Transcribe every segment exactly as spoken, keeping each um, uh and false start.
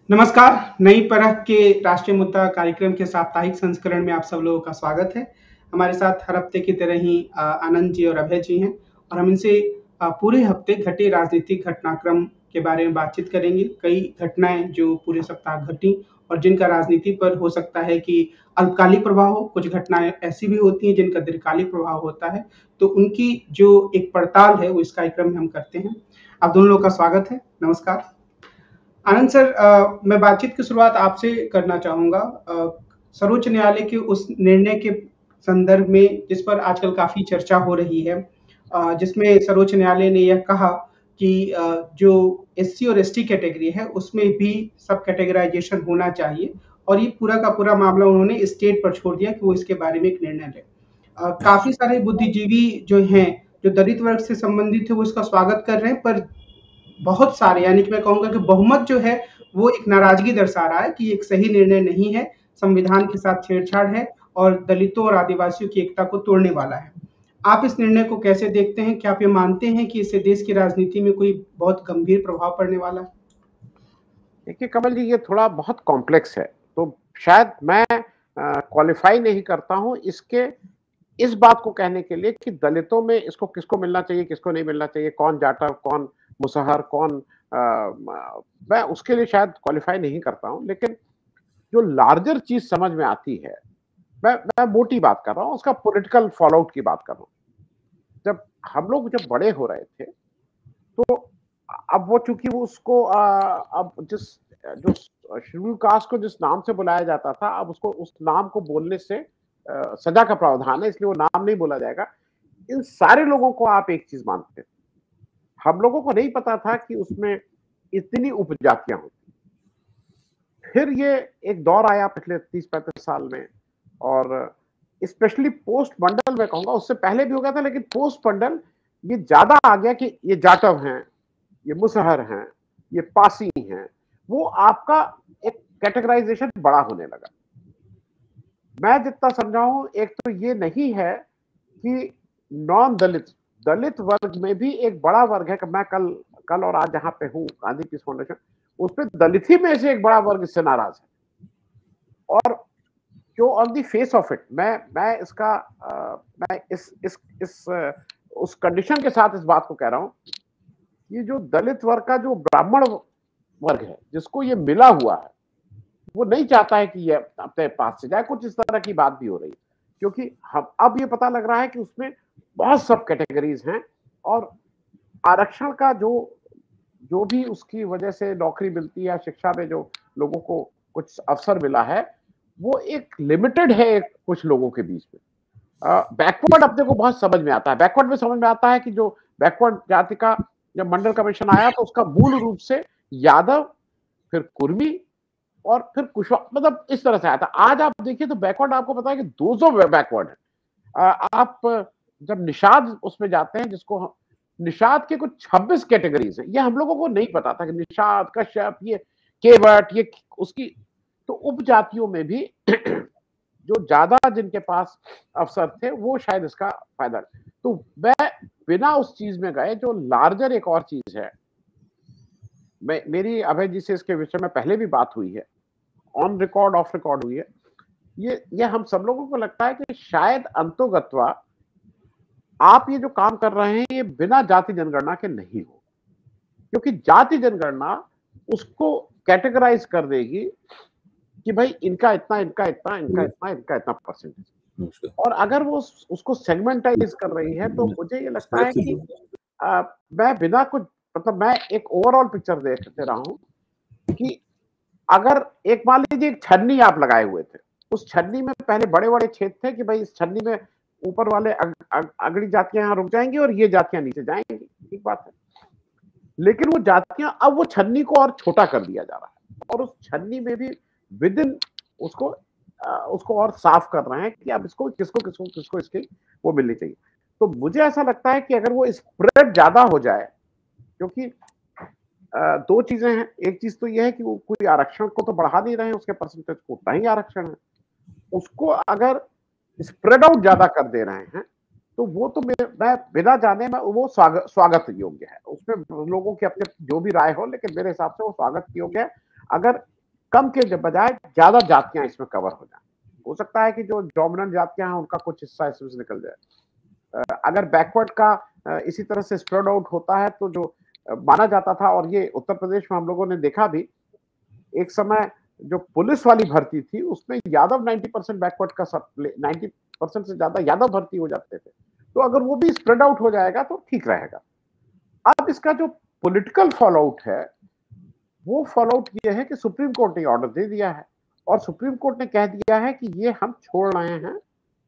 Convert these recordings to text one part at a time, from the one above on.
नमस्कार, नई परख के राष्ट्रीय मुद्दा कार्यक्रम के साप्ताहिक संस्करण में आप सब लोगों का स्वागत है। हमारे साथ हर हफ्ते की तरह ही अ, आनंद जी और अभय जी हैं और हम इनसे अ, पूरे हफ्ते घटे राजनीतिक घटनाक्रम के बारे में बातचीत करेंगे। कई घटनाएँ जो पूरे सप्ताह घटी और जिनका राजनीति पर हो सकता है कि अल्पकालिक प्रभाव हो, कुछ घटनाएँ ऐसी भी होती हैं जिनका दीर्घकालिक प्रभाव होता है, तो उनकी जो एक पड़ताल है वो इस कार्यक्रम में हम करते हैं। आप दोनों लोगों का स्वागत है, नमस्कार। आनंद सर, अ, मैं बातचीत की शुरुआत आपसे करना चाहूँगा। अ, सर्वोच्च न्यायालय के उस निर्णय के संदर्भ में जिस पर आजकल काफ़ी चर्चा हो रही है, अ, जिसमें सर्वोच्च न्यायालय ने यह कहा कि अ, जो एससी और एसटी कैटेगरी है, उसमें भी सब कैटेगराइज़ेशन होना चाहिए और ये पूरा का पूरा मामला उन्होंने स्टेट पर छोड़ दिया कि वो इसके बारे में एक निर्णय लें। अ, काफ़ी सारे बुद्धिजीवी जो हैं, जो दलित वर्ग से संबंधित है, वो इसका स्वागत कर रहे हैं, पर बहुत सारे यानी कि मैं कहूँगा कि बहुमत जो है वो एक नाराज़गी दर्शा रहा है कि एक सही निर्णय नहीं है, संविधान के साथ छेड़छाड़ है और दलितों और आदिवासियों की एकता को तोड़ने वाला है। आप इस निर्णय को कैसे देखते हैं? क्या आप ये मानते हैं कि इससे देश की राजनीति में कोई बहुत गंभीर प्रभाव पड़ने वाला है? देखिए कमल जी, ये थोड़ा बहुत कॉम्प्लेक्स है, तो शायद मैं क्वालिफाई नहीं करता हूं इसके इस बात को कहने के लिए कि दलितों में इसको किसको मिलना चाहिए, किसको नहीं मिलना चाहिए, कौन जाटा, कौन मुसहर, कौन आ, म- मैं उसके लिए शायद क्वालिफाई नहीं करता हूं। लेकिन जो लार्जर चीज समझ में आती है, मैं मैं मोटी बात कर रहा हूं, उसका पॉलिटिकल फॉलोआउट की बात कर रहा हूं। जब हम लोग जब बड़े हो रहे थे, तो अब वो चूंकि वो उसको आ, अब जिस जो शेड्यूल कास्ट को जिस नाम से बुलाया जाता था, अब उसको उस नाम को बोलने से आ, सजा का प्रावधान है, इसलिए वो नाम नहीं बोला जाएगा। इन सारे लोगों को आप एक चीज मानते थे, हम लोगों को नहीं पता था कि उसमें इतनी उपजातियां होती। फिर ये एक दौर आया पिछले तीस पैंतीस साल में, और स्पेशली पोस्ट मंडल में कहूंगा, उससे पहले भी हो गया था, लेकिन पोस्ट मंडल ये ज्यादा आ गया कि ये जाटव हैं, ये मुसहर हैं, ये पासी हैं। वो आपका एक कैटेगराइजेशन बड़ा होने लगा। मैं जितना समझा हूं, एक तो ये नहीं है कि नॉन दलित दलित वर्ग में भी एक बड़ा वर्ग है कि मैं कल कल और आज जहां पे हूं, गांधी पीस फाउंडेशन, उसमें दलित ही में से एक बड़ा वर्ग इससे नाराज है। और जो on the face of it, मैं मैं इसका आ, मैं इस इस इस आ, उस कंडीशन के साथ इस बात को कह रहा हूं, ये जो दलित वर्ग का जो ब्राह्मण वर्ग है, जिसको ये मिला हुआ है, वो नहीं चाहता है कि ये अपने पास से जाए। कुछ इस तरह की बात भी हो रही है, क्योंकि हम अब ये पता लग रहा है कि उसमें बहुत सब कैटेगरीज हैं, और आरक्षण का जो जो भी उसकी वजह से नौकरी मिलती है या शिक्षा में जो लोगों को कुछ अवसर मिला है, वो एक लिमिटेड है कुछ लोगों के बीच में। बैकवर्ड अपने को बहुत समझ में आता है, बैकवर्ड में समझ में आता है कि जो बैकवर्ड जाति का जब मंडल कमीशन आया, तो उसका मूल रूप से यादव, फिर कुर्मी और फिर कुशवाहा, मतलब इस तरह से आया था। आज आप देखिए तो बैकवर्ड आपको पता है कि दो सौ बैकवर्ड है। आप जब निषाद उसमें जाते हैं, जिसको हम निषाद के कुछ छब्बीस कैटेगरीज हैं, ये हम लोगों को नहीं पता था कि निषाद, कश्यप, ये केवट, ये उसकी तो उपजातियों में भी जो ज्यादा जिनके पास अवसर थे, वो शायद इसका फायदा। तो मैं बिना उस चीज में गए, जो लार्जर एक और चीज है, मैं मेरी अभय जी से इसके विषय में पहले भी बात हुई है, ऑन रिकॉर्ड ऑफ रिकॉर्ड हुई है। ये ये हम सब लोगों को लगता है कि शायद अंतोगत्वा आप ये जो काम कर रहे हैं, ये बिना जाति जनगणना के नहीं हो, क्योंकि जाति जनगणना उसको कैटेगराइज कर देगी कि भाई इनका इतना, इनका इतना, इनका इतना, इनका इतना परसेंटेज। और अगर वो उसको सेगमेंटाइज कर रही है, तो मुझे ये लगता है कि आ, मैं बिना कुछ, मतलब मैं एक ओवरऑल पिक्चर देखते रहा हूं कि अगर एक मान लीजिए एक छन्नी आप लगाए हुए थे, उस छन्नी में पहले बड़े बड़े छेद थे कि भाई इस छन्नी में ऊपर वाले अग, अग, अगली जातियां यहाँ रुक जाएंगी और ये जातियां नीचे जाएंगी, ठीक बात है। लेकिन वो जातियां, अब वो छन्नी को और छोटा कर दिया जा रहा है, और उस छन्नी में भी विद इन उसको आ, उसको और साफ कर रहे हैं कि अब इसको किसको किसको किसको इसकी वो मिलनी चाहिए। तो मुझे ऐसा लगता है कि अगर वो स्प्रेड ज्यादा हो जाए, क्योंकि दो चीजें हैं, एक चीज तो यह है कि वो कोई आरक्षण को तो बढ़ा नहीं रहे हैं, उसके परसेंटेज को उतना ही आरक्षण है, उसको अगर स्प्रेड आउट ज्यादा कर दे रहे हैं, तो वो तो मैं बिना जाने में वो स्वागत स्वागत योग्य है। उसमें लोगों की अपने जो भी राय हो, लेकिन मेरे हिसाब से वो स्वागत योग्य है। अगर कम के बजाय ज्यादा जातियां इसमें कवर हो जाए। हो सकता है कि जो डोमिनेंट जातियां हैं उनका कुछ हिस्सा इसमें से निकल जाए। अगर बैकवर्ड का इसी तरह से स्प्रेड आउट होता है तो जो माना जाता था, और ये उत्तर प्रदेश में हम लोगों ने देखा भी, एक समय जो पुलिस वाली भर्ती थी उसमें यादव नब्बे परसेंट बैकवर्ड का सब नब्बे परसेंट से ज्यादा यादव भर्ती हो जाते थे। तो अगर वो भी स्प्रेड आउट हो जाएगा तो ठीक रहेगा। अब इसका जो पॉलिटिकल फॉल आउट है वो फॉल आउट ये है कि सुप्रीम कोर्ट ने ऑर्डर दे दिया है और सुप्रीम कोर्ट ने कह दिया है कि ये हम छोड़ रहे हैं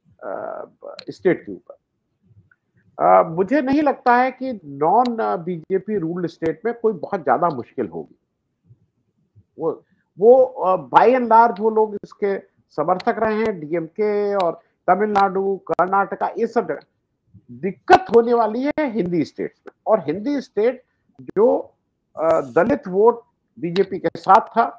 स्टेट के ऊपर। Uh, मुझे नहीं लगता है कि नॉन बीजेपी रूल्ड स्टेट में कोई बहुत ज्यादा मुश्किल होगी। वो वो बाय एंड लार्ज वो लोग इसके समर्थक रहे हैं, डीएमके और तमिलनाडु, कर्नाटका, ये सब जगह। दिक्कत होने वाली है हिंदी स्टेट में, और हिंदी स्टेट जो uh, दलित वोट बीजेपी के साथ था,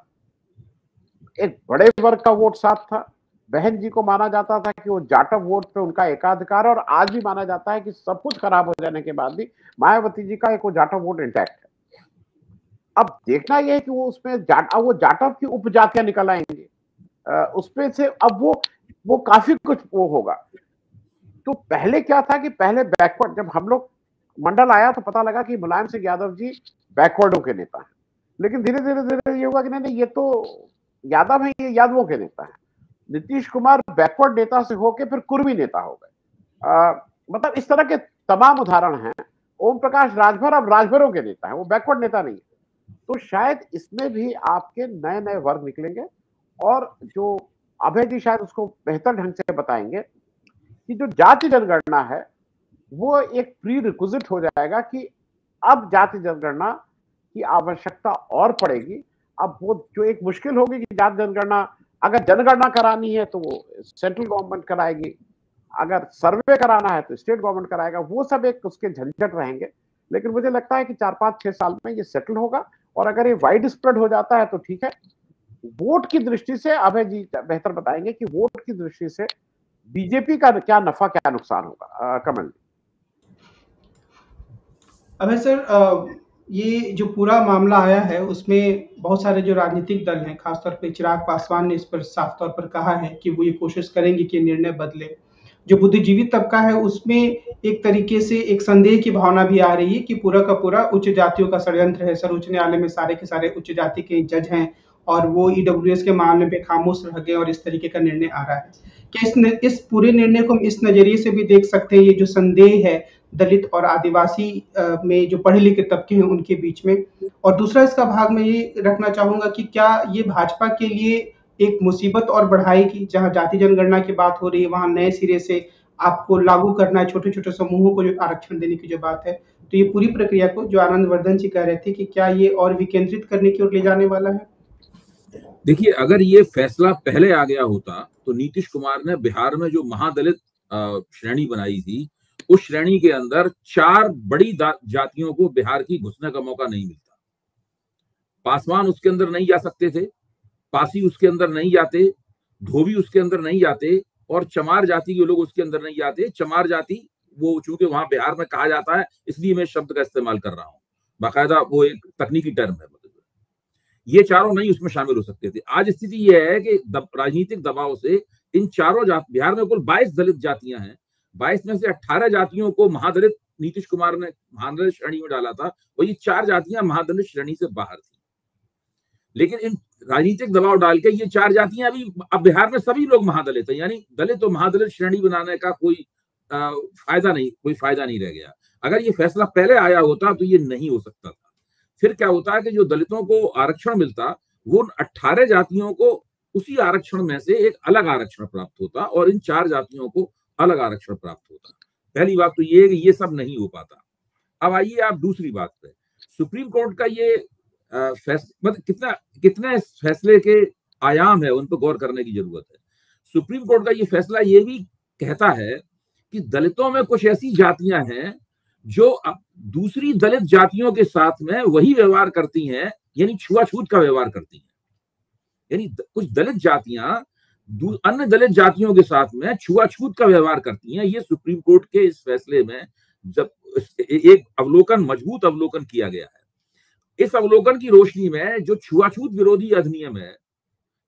एक बड़े वर्ग का वोट साथ था। बहन जी को माना जाता था कि वो जाटव वोट पे उनका एकाधिकार है, और आज भी माना जाता है कि सब कुछ खराब हो जाने के बाद भी मायावती जी का एक वो जाटव वोट इंटैक्ट है। अब देखना यह है कि वो उसमें जाट वो जाटव की उपजातियां निकल आएंगे उसमें से। अब वो वो काफी कुछ वो होगा। तो पहले क्या था कि पहले बैकवर्ड, जब हम लोग मंडल आया तो पता लगा कि मुलायम सिंह यादव जी बैकवर्डों के नेता हैं, लेकिन धीरे धीरे धीरे ये हुआ कि नहीं नहीं ये तो यादव है, ये यादवों के नेता हैं। नीतीश कुमार बैकवर्ड नेता से होके फिर कुर्मी नेता हो गए। मतलब इस तरह के तमाम उदाहरण हैं। ओम प्रकाश राजभर अब राजभरों के नेता हैं, वो बैकवर्ड नेता नहीं है। तो शायद इसमें भी आपके नए नए वर्ग निकलेंगे, और जो अभय जी शायद उसको बेहतर ढंग से बताएंगे कि जो जाति जनगणना है वो एक प्री रिक्विजिट हो जाएगा कि अब जाति जनगणना की आवश्यकता और पड़ेगी। अब वो जो एक मुश्किल होगी कि जाति जनगणना, अगर जनगणना करानी है तो वो सेंट्रल गवर्नमेंट कराएगी, अगर सर्वे कराना है तो स्टेट गवर्नमेंट कराएगा, वो सब एक उसके झंझट रहेंगे। लेकिन मुझे लगता है कि चार पांच छह साल में ये सेटल होगा, और अगर ये वाइड स्प्रेड हो जाता है तो ठीक है। वोट की दृष्टि से अभय जी बेहतर बताएंगे कि वोट की दृष्टि से बीजेपी का क्या नफा क्या नुकसान होगा। कमल अभय सर, ये जो पूरा मामला आया है उसमें बहुत सारे जो राजनीतिक दल हैं, खासतौर पे चिराग पासवान ने इस पर साफ तौर पर कहा है कि वो ये कोशिश करेंगे कि निर्णय बदले। जो बुद्धिजीवी तबका है उसमें एक तरीके से एक संदेह की भावना भी आ रही है कि पूरा का पूरा उच्च जातियों का षड्यंत्र है। सर्वोच्च न्यायालय में सारे के सारे उच्च जाति के जज हैं और वो ईडब्ल्यूएस के मामले पे खामोश रह गए और इस तरीके का निर्णय आ रहा है। क्या इस इस पूरे निर्णय को हम इस नजरिए से भी देख सकते हैं, ये जो संदेह है दलित और आदिवासी में जो पढ़े लिखे तबके हैं उनके बीच में? और दूसरा इसका भाग में ये रखना चाहूंगा कि क्या ये भाजपा के लिए एक मुसीबत और बढ़ाएगी, जहां जाति जनगणना की बात हो रही है वहां नए सिरे से आपको लागू करना है छोटे छोटे समूहों को जो आरक्षण देने की जो बात है, तो ये पूरी प्रक्रिया को, जो आनंद वर्धन जी कह रहे थे कि क्या ये और विकेंद्रित करने की ओर ले जाने वाला है? देखिए, अगर ये फैसला पहले आ गया होता तो नीतीश कुमार ने बिहार में जो महादलित श्रेणी बनाई थी, उस श्रेणी के अंदर चार बड़ी जातियों को बिहार की घुसने का मौका नहीं मिलता। पासवान उसके अंदर नहीं जा सकते थे, पासी उसके अंदर नहीं जाते, धोबी उसके अंदर नहीं जाते, और चमार जाति के लोग उसके अंदर नहीं जाते। चमार जाति वो चूंकि वहां बिहार में कहा जाता है इसलिए मैं शब्द का इस्तेमाल कर रहा हूं, बाकायदा वो एक तकनीकी टर्म है। ये चारों नहीं उसमें शामिल हो सकते थे। आज स्थिति यह है कि राजनीतिक दबाव से इन चारों जाति, बिहार में कुल बाईस दलित जातियां हैं, बाईस में से अठारह जातियों को महादलित नीतीश कुमार ने महादलित श्रेणी में डाला था, वो ये चार जातियां महादलित श्रेणी से बाहर थी। लेकिन इन राजनीतिक दबाव डाल के ये चार जातियां अभी अब बिहार में सभी लोग महादलित हैं, यानी दलित और महादलित श्रेणी बनाने का कोई आ, फायदा नहीं कोई फायदा नहीं रह गया। अगर ये फैसला पहले आया होता तो ये नहीं हो सकता था। फिर क्या होता है कि जो दलितों को आरक्षण मिलता वो अठारह जातियों को उसी आरक्षण में से एक अलग आरक्षण प्राप्त होता और इन चार जातियों को अलग आरक्षण प्राप्त होता। पहली बात तो ये है कि ये सब नहीं हो पाता। अब आइए आप दूसरी बात पे, सुप्रीम कोर्ट का ये फैसला मतलब कितना कितने फैसले के आयाम है उन पर गौर करने की जरूरत है। सुप्रीम कोर्ट का ये फैसला ये भी कहता है कि दलितों में कुछ ऐसी जातियां हैं जो दूसरी दलित जातियों के साथ में वही व्यवहार करती हैं, यानी छुआछूत का व्यवहार करती हैं। यानी कुछ दलित जातियां अन्य दलित जातियों के साथ में छुआछूत का व्यवहार करती हैं। ये सुप्रीम कोर्ट के इस फैसले में जब एक अवलोकन, मजबूत अवलोकन किया गया है। इस अवलोकन की रोशनी में जो छुआछूत विरोधी अधिनियम है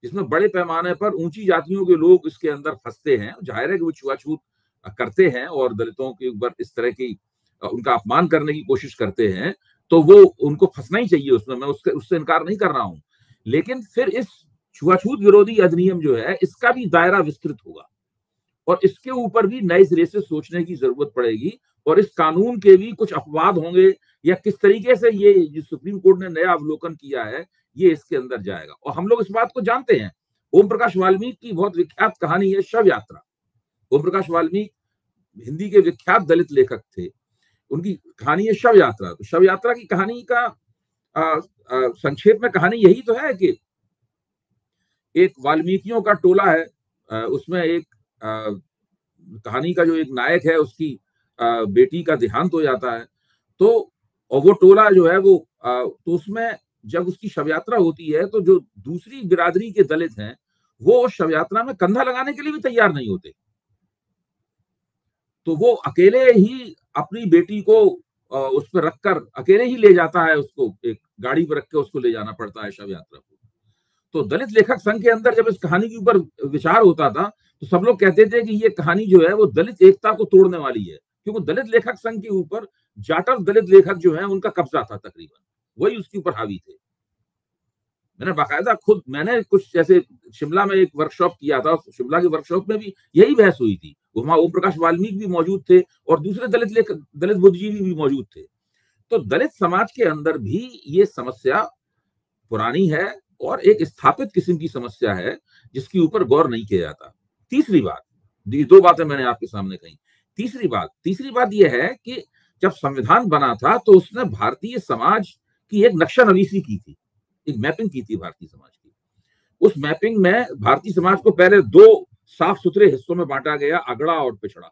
जिसमें बड़े पैमाने पर ऊंची जातियों के लोग इसके अंदर फंसते हैं। जाहिर है कि वो छुआछूत करते हैं और दलितों के ऊपर इस तरह की उनका अपमान करने की कोशिश करते हैं, तो वो उनको फंसना ही चाहिए उसमें, मैं उसके उससे इनकार नहीं कर रहा हूं। लेकिन फिर इस छुआछूत विरोधी अधिनियम जो है इसका भी दायरा विस्तृत होगा और इसके ऊपर भी नए सिरे से सोचने की जरूरत पड़ेगी और इस कानून के भी कुछ अपवाद होंगे या किस तरीके से ये जो सुप्रीम कोर्ट ने नया अवलोकन किया है ये इसके अंदर जाएगा। और हम लोग इस बात को जानते हैं, ओम प्रकाश वाल्मीकि की बहुत विख्यात कहानी है शव यात्रा। ओम प्रकाश वाल्मीकि हिंदी के विख्यात दलित लेखक थे, उनकी कहानी है शव यात्रा। तो शव यात्रा की कहानी का आ, आ, संक्षेप में कहानी यही तो है कि एक वाल्मीकियों का टोला है, आ, उसमें एक आ, कहानी का जो एक नायक है उसकी आ, बेटी का देहांत हो जाता है। तो और वो टोला जो है वो आ, तो उसमें जब उसकी शव यात्रा होती है तो जो दूसरी बिरादरी के दलित हैं वो शव यात्रा में कंधा लगाने के लिए भी तैयार नहीं होते। तो वो अकेले ही अपनी बेटी को उस पर रखकर अकेले ही ले जाता है, उसको एक गाड़ी पर रख के उसको ले जाना पड़ता है शव यात्रा को। तो दलित लेखक संघ के अंदर जब इस कहानी के ऊपर विचार होता था तो सब लोग कहते थे कि ये कहानी जो है वो दलित एकता को तोड़ने वाली है, क्योंकि दलित लेखक संघ के ऊपर जाटव दलित लेखक जो है उनका कब्जा था, तकरीबन वही उसके ऊपर हावी थे। मैंने बाकायदा खुद मैंने कुछ जैसे शिमला में एक वर्कशॉप किया था, शिमला के वर्कशॉप में भी यही बहस हुई थी। वहां ओम प्रकाश वाल्मीकि भी मौजूद थे और दूसरे दलित लेखक दलित बुद्धिजीवी भी मौजूद थे। तो दलित समाज के अंदर भी ये समस्या पुरानी है और एक स्थापित किस्म की समस्या है जिसके ऊपर गौर नहीं किया जाता। तीसरी बात, दो बातें मैंने आपके सामने कही। तीसरी बात तीसरी बात यह है कि जब संविधान बना था तो उसने भारतीय समाज की एक नक्शा नवीसी की थी, एक मैपिंग की थी भारतीय समाज की। उस मैपिंग में भारतीय समाज को पहले दो साफ सुथरे हिस्सों में बांटा गया, अगड़ा और पिछड़ा।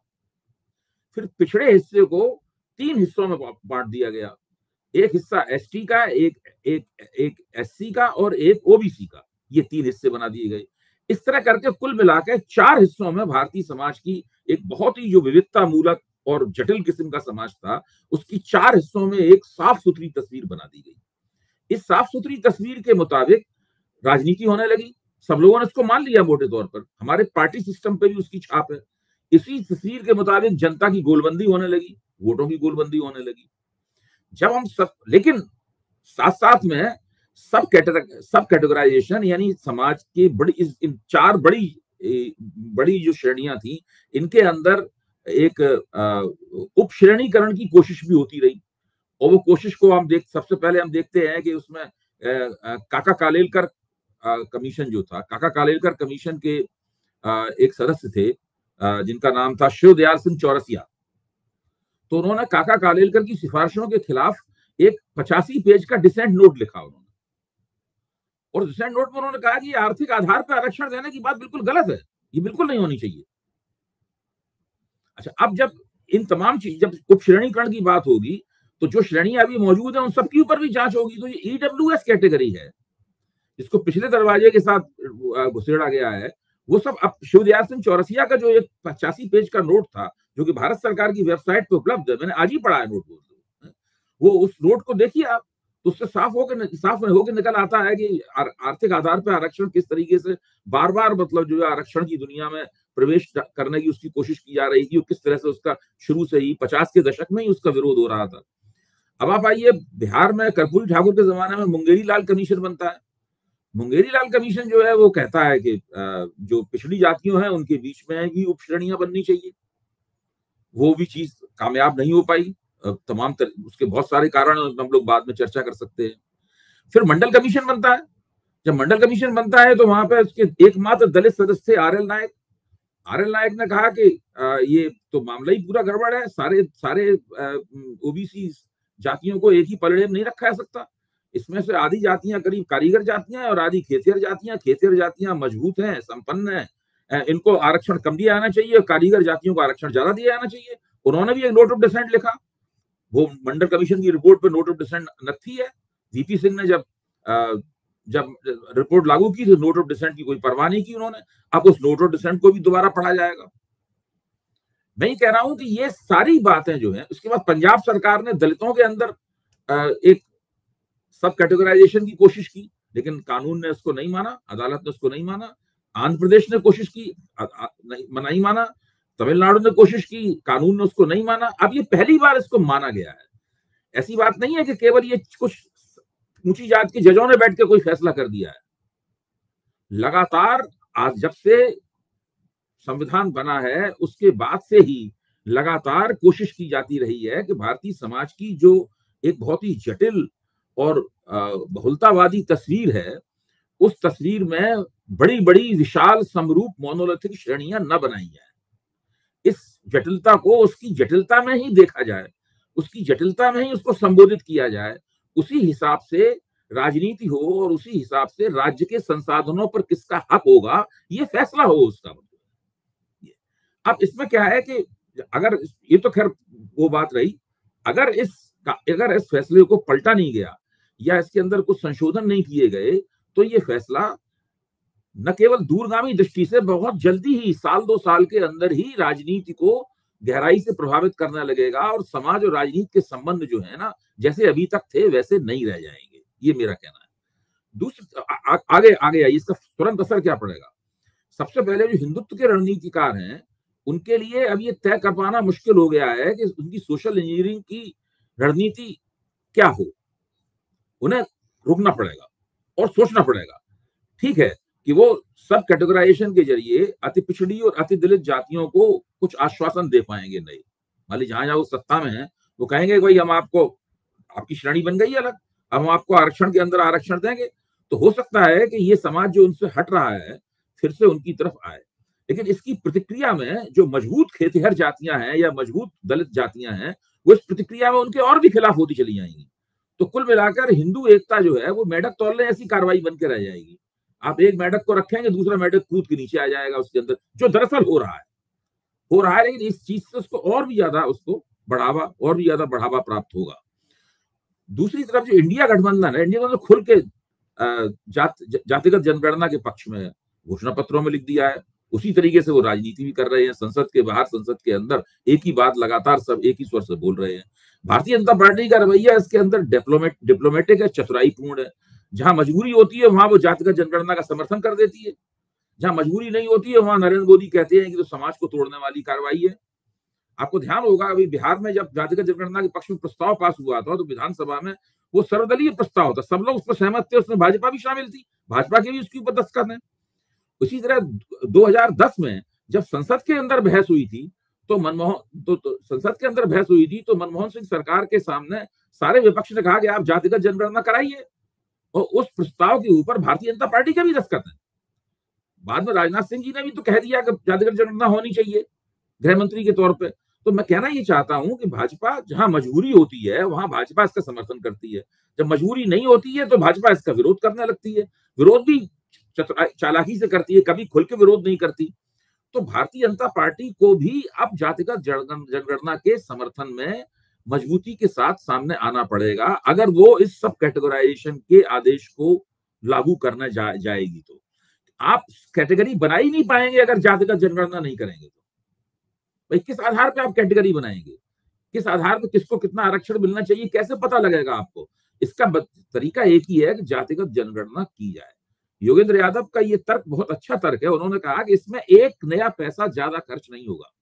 फिर पिछड़े हिस्से को तीन हिस्सों में बांट दिया गया, एक हिस्सा एसटी का, एक एक एक एससी का और एक ओबीसी का। ये तीन हिस्से बना दिए गए। इस तरह करके कुल मिलाकर चार हिस्सों में भारतीय समाज की एक बहुत ही जो विविधता मूलक और जटिल किस्म का समाज था, उसकी चार हिस्सों में एक साफ सुथरी तस्वीर बना दी गई। इस साफ सुथरी तस्वीर के मुताबिक राजनीति होने लगी, सब लोगों ने इसको मान लिया मोटे तौर पर, हमारे पार्टी सिस्टम पे भी उसकी छाप है। इसी तस्वीर के मुताबिक जनता की गोलबंदी होने लगी, वोटों की गोलबंदी होने लगी। जब हम सब, लेकिन साथ साथ में सब कैटेगरी सब कैटेगराइजेशन यानी समाज की बड़ी इस इन चार बड़ी बड़ी जो श्रेणियां थी, इनके अंदर एक उप श्रेणीकरण की कोशिश भी होती रही। और वो कोशिश को हम देख सबसे पहले हम देखते हैं कि उसमें आ, आ, काका कालेलकर कमीशन जो था, काका कालेलकर कमीशन के आ, एक सदस्य थे आ, जिनका नाम था शिवदयाल सिंह चौरसिया। तो उन्होंने काका कालेलकर की सिफारिशों के खिलाफ एक पचासी पेज का डिसेंट नोट लिखा उन्होंने, और डिसेंट नोट में उन्होंने कहा कि आर्थिक आधार पर आरक्षण देने की बात बिल्कुल गलत है, ये बिल्कुल नहीं होनी चाहिए। अच्छा, अब जब इन तमाम चीज जब उप श्रेणीकरण की बात होगी तो जो श्रेणियां अभी मौजूद है उन सबके ऊपर भी जांच होगी। तो ये ईडब्ल्यूएस कैटेगरी है, जिसको पिछले दरवाजे के साथ घुसेड़ा गया है, वो सब अब शिवदयाल सिंह चौरसिया का जो एक पचासी पेज का नोट था जो कि भारत सरकार की वेबसाइट पे उपलब्ध है, मैंने आज ही पढ़ा है नोट, वो उस नोट को देखिए आप, तो उससे साफ होकर साफ में होकर निकल आता है कि आर्थिक आधार पर आरक्षण किस तरीके से बार बार मतलब जो है आरक्षण की दुनिया में प्रवेश करने की उसकी कोशिश की जा रही थी, और किस तरह से उसका शुरू से ही पचास के दशक में ही उसका विरोध हो रहा था। अब आप आइए, बिहार में कर्पूरी ठाकुर के जमाने में मुंगेरी लाल कमीशन बनता है। मुंगेरी लाल कमीशन जो है वो कहता है कि जो पिछड़ी जातियों हैं उनके बीच में भी उप श्रेणियां बननी चाहिए। वो भी चीज कामयाब नहीं हो पाई, तमाम तर, उसके बहुत सारे कारण हम लोग बाद में चर्चा कर सकते हैं। फिर मंडल कमीशन बनता है। जब मंडल कमीशन बनता है तो वहां पे उसके एकमात्र दलित सदस्य थे R L Nayak. R L Nayak ने कहा कि आ, ये तो मामला ही पूरा गड़बड़ है, सारे सारे ओबीसी जातियों को एक ही पलड़े में नहीं रखा जा सकता। इसमें से आधी जातियां करीब कारीगर जातियां हैं और आधी खेतिहर जातियां। खेतिहर जातियां मजबूत हैं, संपन्न हैं, इनको आरक्षण कम दिया जाना चाहिए और कारीगर जातियों को आरक्षण ज्यादा दिया जाना चाहिए। उन्होंने भी एक नोट ऑफ डिसेंट लिखा, वो मंडल कमीशन की रिपोर्ट पर नोट ऑफ डिसेंट नथी है। वीपी सिंह ने जब आ, जब रिपोर्ट लागू की तो नोट ऑफ डिसेंट की कोई परवाह नहीं की उन्होंने। अब उस नोट ऑफ डिसेंट को भी दोबारा पढ़ा जाएगा। मैं ये कह रहा हूं कि ये सारी बातें जो हैं, उसके बाद पंजाब सरकार ने दलितों के अंदर एक सब कैटेगराइजेशन की कोशिश की। लेकिन कानून ने उसको नहीं माना, अदालत ने उसको नहीं माना। आंध्र प्रदेश ने कोशिश की, नहीं माना। तमिलनाडु ने कोशिश की, कानून ने उसको नहीं माना। अब ये पहली बार इसको माना गया है। ऐसी बात नहीं है कि केवल ये कुछ ऊंची जात के जजों ने बैठ के कोई फैसला कर दिया है। लगातार आज जब से संविधान बना है उसके बाद से ही लगातार कोशिश की जाती रही है कि भारतीय समाज की जो एक बहुत ही जटिल और बहुलतावादी तस्वीर है, उस तस्वीर में बड़ी बड़ी विशाल समरूप मोनोलिथिक श्रेणियां न बनाई जाए। इस जटिलता को उसकी जटिलता में ही देखा जाए, उसकी जटिलता में ही उसको संबोधित किया जाए, उसी हिसाब से राजनीति हो और उसी हिसाब से राज्य के संसाधनों पर किसका हक होगा ये फैसला हो उसका। अब इसमें क्या है कि अगर ये तो खैर वो बात रही, अगर इस अगर इस फैसले को पलटा नहीं गया या इसके अंदर कुछ संशोधन नहीं किए गए तो ये फैसला न केवल दूरगामी दृष्टि से बहुत जल्दी ही साल दो साल के अंदर ही राजनीति को गहराई से प्रभावित करने लगेगा और समाज और राजनीति के संबंध जो है ना, जैसे अभी तक थे वैसे नहीं रह जाएंगे। ये मेरा कहना है। दूसरे आ, आगे आगे आइए, इसका तुरंत असर क्या पड़ेगा। सबसे पहले जो हिंदुत्व के रणनीतिकार हैं उनके लिए अब ये तय कर पाना मुश्किल हो गया है कि उनकी सोशल इंजीनियरिंग की रणनीति क्या हो। उन्हें रुकना पड़ेगा और सोचना पड़ेगा। ठीक है कि वो सब कैटेगराइजेशन के जरिए अति पिछड़ी और अति दलित जातियों को कुछ आश्वासन दे पाएंगे नहीं। मान लीजिए जहां जहां वो सत्ता में है वो कहेंगे भाई हम आपको, आपकी श्रेणी बन गई अलग, अब हम आपको आरक्षण के अंदर आरक्षण देंगे। तो हो सकता है कि ये समाज जो उनसे हट रहा है फिर से उनकी तरफ आए, लेकिन इसकी प्रतिक्रिया में जो मजबूत खेतिहर जातियां हैं या मजबूत दलित जातियां हैं वो इस प्रतिक्रिया में उनके और भी खिलाफ होती चली जाएंगी। तो कुल मिलाकर हिंदू एकता जो है वो मेढक तोड़ने ऐसी कार्रवाई बन के रह जाएगी। आप एक मेढक को रखेंगे, दूसरा मेढक कूद के नीचे आ जाएगा उसके अंदर, जो दरअसल हो रहा है हो रहा है लेकिन इस चीज से उसको और भी ज्यादा उसको बढ़ावा और भी ज्यादा बढ़ावा प्राप्त होगा। दूसरी तरफ जो इंडिया गठबंधन है, इंडिया गठबंधन खुल के जात जातिगत जनगणना के पक्ष में घोषणा पत्रों में लिख दिया है। उसी तरीके से वो राजनीति भी कर रहे हैं, संसद के बाहर संसद के अंदर एक ही बात लगातार सब एक ही स्वर से बोल रहे हैं। भारतीय जनता पार्टी का रवैया इसके अंदर डिप्लोमेट डिप्लोमेटिक है, चतुराईपूर्ण है। जहां मजबूरी होती है वहां वो जातिगत जनगणना का समर्थन कर देती है, जहां मजबूरी नहीं होती है वहां नरेंद्र मोदी कहते हैं कि तो समाज को तोड़ने वाली कार्रवाई है। आपको ध्यान होगा अभी बिहार में जब जातिगत जनगणना के पक्ष में प्रस्ताव पास हुआ था तो विधानसभा में वो सर्वदलीय प्रस्ताव था, सब लोग उस पर सहमत थे, उसमें भाजपा भी शामिल थी, भाजपा के भी उसके ऊपर दस्तखत हैं। उसी तरह दो हज़ार दस में जब संसद के अंदर बहस हुई थी तो मनमोहन तो, तो संसद के अंदर बहस हुई थी तो मनमोहन सिंह सरकार के सामने सारे विपक्ष ने कहा कि आप जातिगत जनगणना कराइए और उस प्रस्ताव के ऊपर भारतीय जनता पार्टी का भी दस्तखत है। बाद में राजनाथ सिंह जी ने भी तो कह दिया कि जातिगत जनगणना होनी चाहिए गृह मंत्री के तौर पर। तो मैं कहना ये चाहता हूं कि भाजपा जहां मजबूरी होती है वहां भाजपा इसका समर्थन करती है, जब मजबूरी नहीं होती है तो भाजपा इसका विरोध करने लगती है। विरोध भी चालाकी से करती है, कभी खुल के विरोध नहीं करती। तो भारतीय जनता पार्टी को भी अब जातिगत जनगणना के समर्थन में मजबूती के साथ सामने आना पड़ेगा अगर वो इस सब कैटेगराइजेशन के आदेश को लागू करने जा, जाएगी। तो आप कैटेगरी बना ही नहीं पाएंगे अगर जातिगत जनगणना नहीं करेंगे। तो भाई किस आधार पे आप कैटेगरी बनाएंगे, किस आधार पे किसको कितना आरक्षण मिलना चाहिए, कैसे पता लगेगा आपको? इसका तरीका एक ही है कि जातिगत जनगणना की जाए। योगेंद्र यादव का ये तर्क बहुत अच्छा तर्क है। उन्होंने कहा कि इसमें एक नया पैसा ज्यादा खर्च नहीं होगा।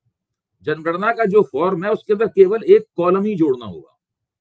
जनगणना का जो फॉर्म है उसके अंदर केवल एक कॉलम ही जोड़ना होगा।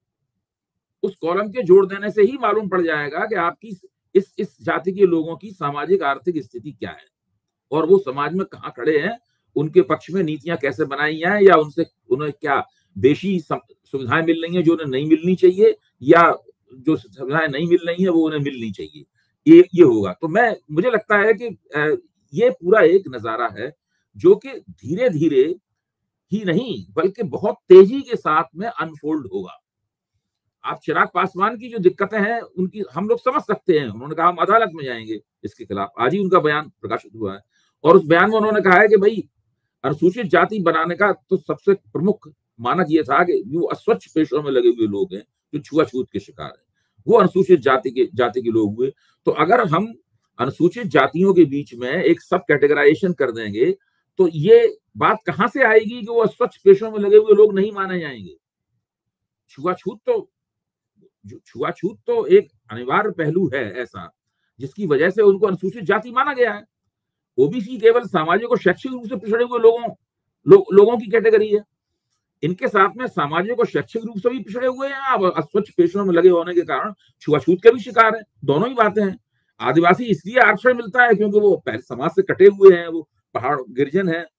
उस कॉलम के जोड़ देने से ही मालूम पड़ जाएगा कि आपकी इस इस जाति के लोगों की सामाजिक आर्थिक स्थिति क्या है और वो समाज में कहाँ खड़े हैं, उनके पक्ष में नीतियां कैसे बनाई हैं या उनसे उन्हें क्या बेशी सुविधाएं मिल रही हैं जो उन्हें नहीं मिलनी चाहिए या जो सुविधाएं नहीं मिल रही हैं वो उन्हें मिलनी चाहिए। ये ये होगा। तो मैं मुझे लगता है कि ये पूरा एक नजारा है जो कि धीरे धीरे ही नहीं बल्कि बहुत तेजी के साथ में अनफोल्ड होगा। आप चिराग पासवान की जो दिक्कतें हैं उनकी हम लोग समझ सकते हैं। उन्होंने कहा हम अदालत में जाएंगे इसके खिलाफ, आज ही उनका बयान प्रकाशित हुआ है और उस बयान में उन्होंने कहा है कि भाई अनुसूचित जाति बनाने का तो सबसे प्रमुख मानक ये था कि वो अस्वच्छ पेशों में लगे हुए लोग हैं जो छुआछूत के शिकार हैं, वो अनुसूचित जाति के जाति के लोग हुए। तो अगर हम अनुसूचित जातियों के बीच में एक सब कैटेगराइजेशन कर देंगे तो ये बात कहां से आएगी कि वो अस्वच्छ पेशों में लगे हुए लोग नहीं माने जाएंगे। छुआछूत तो छुआछूत तो एक अनिवार्य पहलू है ऐसा जिसकी वजह से उनको अनुसूचित जाति माना गया है। ओबीसी केवल सामाजिक और शैक्षिक रूप से पिछड़े हुए लोगों लो, लोगों की कैटेगरी है। इनके साथ में सामाजिक और शैक्षिक रूप से भी पिछड़े हुए हैं, अब अस्वच्छ पेशों में लगे होने के कारण छुआछूत के भी शिकार है। दोनों ही बातें हैं। आदिवासी इसलिए आरक्षण मिलता है क्योंकि वो समाज से कटे हुए हैं, वो पहाड़ गिरिजन है,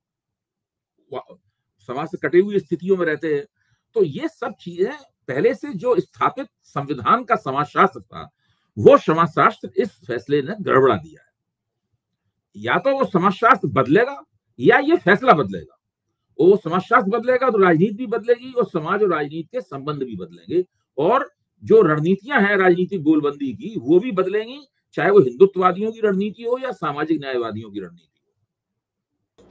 समाज से कटे हुई स्थितियों में रहते हैं। तो ये सब चीजें पहले से जो स्थापित संविधान का समाजशास्त्र था, वो समाजशास्त्र इस फैसले ने गड़बड़ा दिया है। या तो वो समाजशास्त्र बदलेगा या ये फैसला बदलेगा। वो समाजशास्त्र बदलेगा तो राजनीति भी बदलेगी और समाज और राजनीति के संबंध भी बदलेंगे, और जो रणनीतियां हैं राजनीतिक गोलबंदी की वो भी बदलेंगी, चाहे वो हिंदुत्ववादियों की रणनीति हो या सामाजिक न्यायवादियों की रणनीति हो।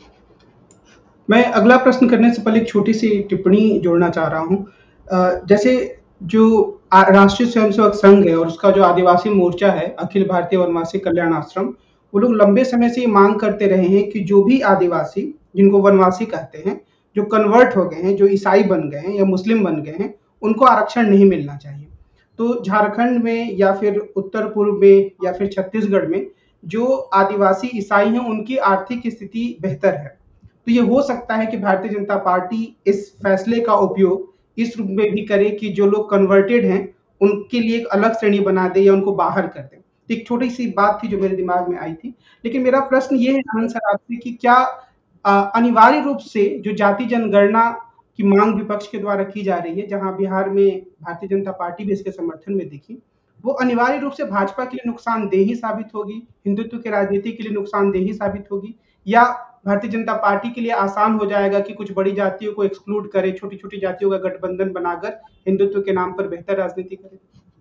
मैं अगला प्रश्न करने से पहले एक छोटी सी टिप्पणी जोड़ना चाह रहा हूं। जैसे जो राष्ट्रीय स्वयंसेवक संघ है और उसका जो आदिवासी मोर्चा है, अखिल भारतीय वनवासी कल्याण आश्रम, वो लोग लंबे समय से ये मांग करते रहे हैं कि जो भी आदिवासी, जिनको वनवासी कहते हैं, जो कन्वर्ट हो गए हैं, जो ईसाई बन गए हैं या मुस्लिम बन गए हैं, उनको आरक्षण नहीं मिलना चाहिए। तो झारखंड में या फिर उत्तर पूर्व में या फिर छत्तीसगढ़ में जो आदिवासी ईसाई हैं उनकी आर्थिक स्थिति बेहतर है। तो ये हो सकता है कि भारतीय जनता पार्टी इस फैसले का उपयोग इस रूप में भी करे कि जो लोग कन्वर्टेड हैं उनके लिए एक अलग श्रेणी बना दे या उनको बाहर कर दे। एक छोटी सी बात थी जो मेरे दिमाग में आई थी। लेकिन मेरा प्रश्न ये है आनंद सर आपसे कि क्या अनिवार्य रूप से जो जाति जनगणना की मांग विपक्ष के द्वारा की जा रही है, जहां बिहार में भारतीय जनता पार्टी भी इसके समर्थन में दिखी, वो अनिवार्य रूप से भाजपा के लिए नुकसानदेही साबित होगी, हिंदुत्व की राजनीति के लिए नुकसानदेही साबित होगी, या भारतीय जनता पार्टी के लिए आसान हो जाएगा कि कुछ बड़ी जातियों को एक्सक्लूड करे, छोटी छोटी जातियों का गठबंधन बनाकर हिंदुत्व के नाम पर बेहतर राजनीति करे?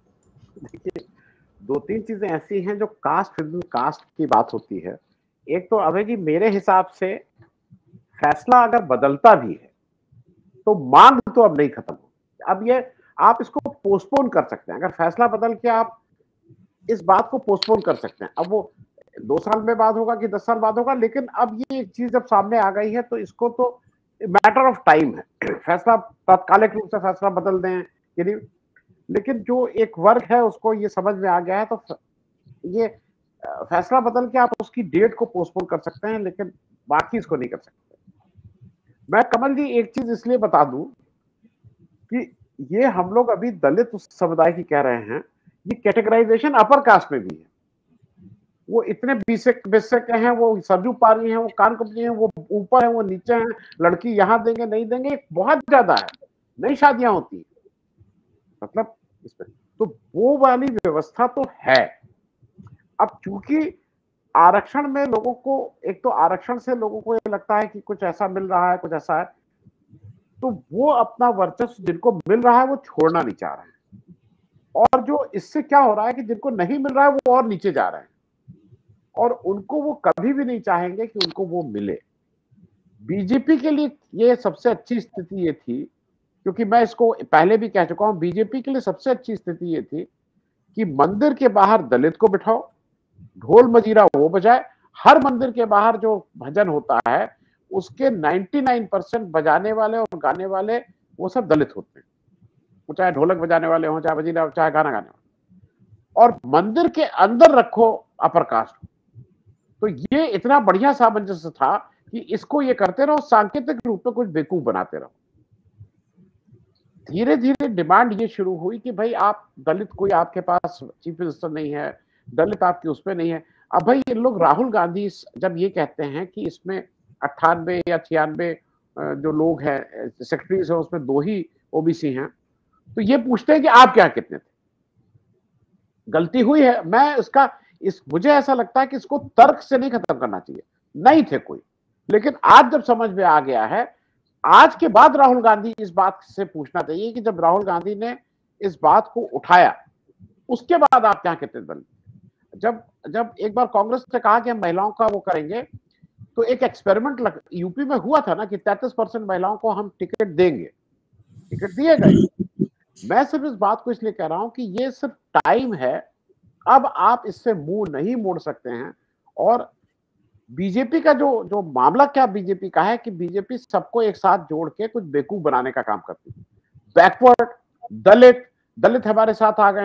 देखिए, दो तीन चीजें ऐसी हैं जो कास्ट विद कास्ट की बात होती है। एक तो अभय जी, मेरे हिसाब से फैसला अगर बदलता भी है तो मांग तो अब नहीं खत्म होगी। अब ये आप इसको पोस्टपोन कर सकते हैं, अगर फैसला बदल के आप इस बात को पोस्टपोन कर सकते हैं। अब वो दो साल में बाद होगा कि दस साल बाद होगा, लेकिन अब ये एक चीज जब सामने आ गई है तो इसको तो मैटर ऑफ टाइम है। फैसला तात्कालिक रूप से फैसला बदल दें यदि, लेकिन जो एक वर्ग है उसको ये समझ में आ गया है तो ये फैसला बदल के आप उसकी डेट को पोस्टपोन कर सकते हैं, लेकिन बाकी इसको नहीं कर सकते। मैं कमल जी एक चीज इसलिए बता दूं कि ये हम लोग अभी दलित समुदाय की कह रहे हैं, ये कैटेगराइजेशन अपर कास्ट में भी है। वो इतने बेसिक बेसिक हैं, वो सरजू पारी हैं, वो कान कपड़ी हैं, वो ऊपर हैं, वो नीचे हैं, लड़की यहाँ देंगे नहीं देंगे, बहुत ज्यादा है। नई शादियां होती है, मतलब इसमें तो वो वाली व्यवस्था तो है। अब चूंकि आरक्षण में लोगों को, एक तो आरक्षण से लोगों को ये लगता है कि कुछ ऐसा मिल रहा है, कुछ ऐसा है, तो वो अपना वर्चस्व जिनको मिल रहा है वो छोड़ना नहीं चाह रहे हैं। और जो इससे क्या हो रहा है कि जिनको नहीं मिल रहा है वो और नीचे जा रहे हैं, और उनको वो कभी भी नहीं चाहेंगे कि उनको वो मिले। बीजेपी के लिए ये सबसे अच्छी स्थिति ये थी, क्योंकि मैं इसको पहले भी कह चुका हूं, बीजेपी के लिए सबसे अच्छी स्थिति ये थी कि मंदिर के बाहर दलित को बिठाओ, ढोल मजीरा वो बजाए। हर मंदिर के बाहर जो भजन होता है उसके निन्यानवे परसेंट बजाने वाले और गाने वाले वो सब दलित होते हैं, वो चाहे ढोलक बजाने वाले हों, चाहे मजीरा, चाहे गाना गाने वाले। और मंदिर के अंदर रखो अपर कास्ट। तो ये इतना बढ़िया सामंजस्य था कि इसको ये करते रहो, सांकेतिक रूप में कुछ बेवकूफ बनाते रहो। धीरे धीरे डिमांड ये शुरू हुई कि भाई आप दलित, कोई आपके पास चीफ मिनिस्टर नहीं है, दलित आपके उस पर नहीं है। अब भाई ये लोग, राहुल गांधी जब ये कहते हैं कि इसमें अट्ठानबे या छियानबे जो लोग हैं सेक्रेटरीज है उसमें दो ही ओबीसी हैं, तो ये पूछते हैं कि आप क्या कितने थे? गलती हुई है। मैं इसका इस मुझे ऐसा लगता है कि इसको तर्क से नहीं खत्म करना चाहिए, नहीं थे कोई, लेकिन आज जब समझ में आ गया है, आज के बाद राहुल गांधी इस बात से पूछना चाहिए कि जब राहुल गांधी ने इस बात को उठाया उसके बाद आप क्या कहते हैं? जब जब एक बार कांग्रेस ने कहा कि हम महिलाओं का वो करेंगे, तो एक एक्सपेरिमेंट लग, यूपी में हुआ था ना कि तैंतीस परसेंट महिलाओं को हम टिकट देंगे, टिकट दिए गए। मैं सिर्फ इस बात को इसलिए कह रहा हूं कि ये सिर्फ टाइम है, अब आप इससे मुंह नहीं मोड़ सकते हैं। और बीजेपी का जो जो मामला क्या बीजेपी का है कि बीजेपी सबको एक साथ जोड़ के कुछ बेवकूफ बनाने का काम करती है। बैकवर्ड, दलित दलित हमारे साथ आ गए हैं,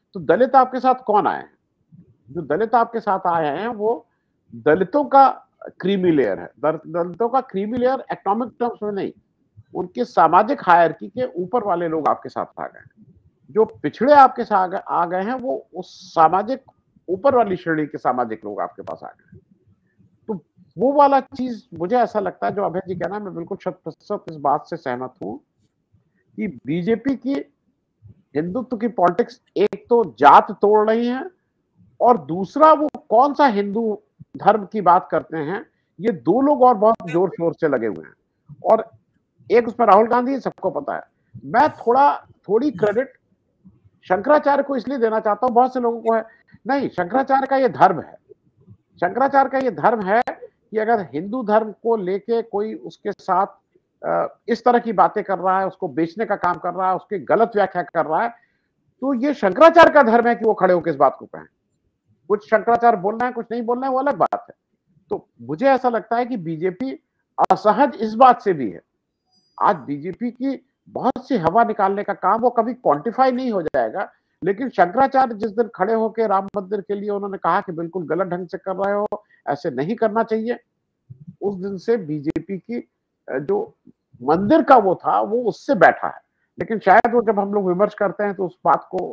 तो दलित आपके साथ कौन आए हैं? जो दलित आपके साथ आए हैं वो दलितों का क्रीमी लेयर है। दलितों का क्रीमी लेयर इकोनॉमिक टर्म्स में नहीं, उनके सामाजिक हायरार्की के ऊपर वाले लोग आपके साथ आ गए। जो पिछड़े आपके साथ आ गए हैं वो उस सामाजिक ऊपर वाली श्रेणी के सामाजिक लोग आपके पास आ गए। तो वो वाला चीज मुझे ऐसा लगता है, जो अभय जी कहना, मैं बिल्कुल शत प्रतिशत इस बात से सहमत हूं कि बीजेपी की हिंदुत्व की पॉलिटिक्स एक तो जात तोड़ रही है, और दूसरा वो कौन सा हिंदू धर्म की बात करते हैं, ये दो लोग और बहुत जोर शोर से लगे हुए हैं। और एक उसमें राहुल गांधी, सबको पता है। मैं थोड़ा थोड़ी क्रेडिट शंकराचार्य को इसलिए देना चाहता हूं, बहुत से लोगों को है नहीं, शंकराचार्य का ये धर्म है, शंकराचार्य का ये धर्म है कि अगर हिंदू धर्म को लेके कोई उसके साथ इस तरह की बातें कर रहा है, उसको बेचने का काम कर रहा है, उसकी गलत व्याख्या कर रहा है, तो ये शंकराचार्य का धर्म है कि वो खड़े होकर इस बात को कहें। कुछ शंकराचार्य बोल रहे हैं, कुछ नहीं बोल रहे हैं, वो अलग बात है। तो मुझे ऐसा लगता है कि बीजेपी असहज इस बात से भी है। आज बीजेपी की बहुत सी हवा निकालने का काम, वो कभी क्वांटिफाई नहीं हो जाएगा, लेकिन शंकराचार्य जिस दिन खड़े होकर राम मंदिर के लिए उन्होंने कहा कि बिल्कुल गलत ढंग से कर रहे हो, ऐसे नहीं करना चाहिए, उस दिन से बीजेपी की जो मंदिर का वो था वो उससे बैठा है। लेकिन शायद वो जब हम लोग विमर्श करते हैं तो उस बात को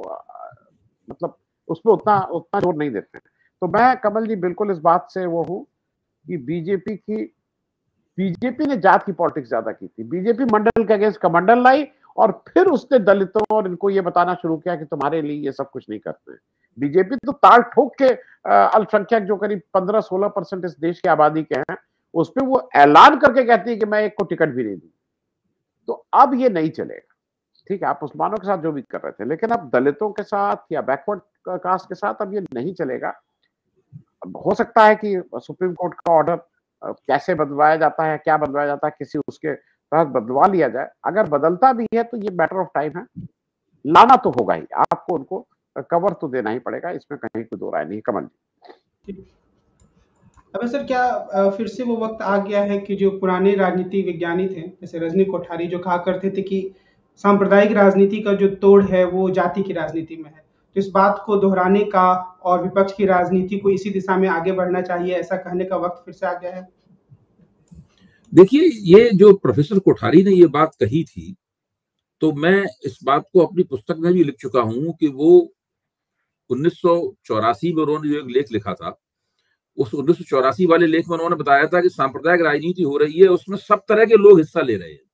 मतलब उस पर उतना उतना जोर नहीं देते हैं। तो मैं कमल जी बिल्कुल इस बात से वो हूं कि बीजेपी की बीजेपी ने जात की पॉलिटिक्स ज्यादा की थी। बीजेपी मंडल के अगेंस्ट कमंडल लाई, और फिर उसने दलितों और इनको ये बताना शुरू किया कि तुम्हारे लिए ये सब कुछ नहीं करते हैं। बीजेपी तो ताल ठोक के अल्पसंख्यक जो करीब पंद्रह सोलह परसेंट इस देश की आबादी के हैं, उस पर वो ऐलान करके कहती है कि मैं एक को टिकट भी नहीं दूं। तो अब ये नहीं चलेगा। ठीक है, आप मुसलमानों के साथ जो भी कर रहे थे, लेकिन अब दलितों के साथ या बैकवर्ड कास्ट के साथ अब ये नहीं चलेगा। हो सकता है कि सुप्रीम कोर्ट का ऑर्डर कैसे बदलवाया जाता है, क्या बदलवाया जाता है, किसी उसके तहत बदलवा लिया जाए। अगर बदलता भी है तो ये मैटर ऑफ टाइम है, लाना तो होगा ही, आपको उनको कवर तो देना ही पड़ेगा, इसमें कहीं कोई दो राय नहीं। कमल जी। अब सर, क्या फिर से वो वक्त आ गया है कि जो पुराने राजनीति विज्ञानी थे, जैसे रजनी कोठारी, जो कहा करते थे कि सांप्रदायिक राजनीति का जो तोड़ है वो जाति की राजनीति में है, तो इस बात को दोहराने का और विपक्ष की राजनीति को इसी दिशा में आगे बढ़ना चाहिए, ऐसा कहने का वक्त फिर से आ गया है? देखिए, ये जो प्रोफेसर कोठारी ने ये बात कही थी, तो मैं इस बात को अपनी पुस्तक में भी लिख चुका हूं कि वो उन्नीस सौ चौरासी में उन्होंने जो एक लेख लिखा था, उस उन्नीस सौ चौरासी वाले लेख में उन्होंने बताया था कि सांप्रदायिक राजनीति हो रही है, उसमें सब तरह के लोग हिस्सा ले रहे हैं,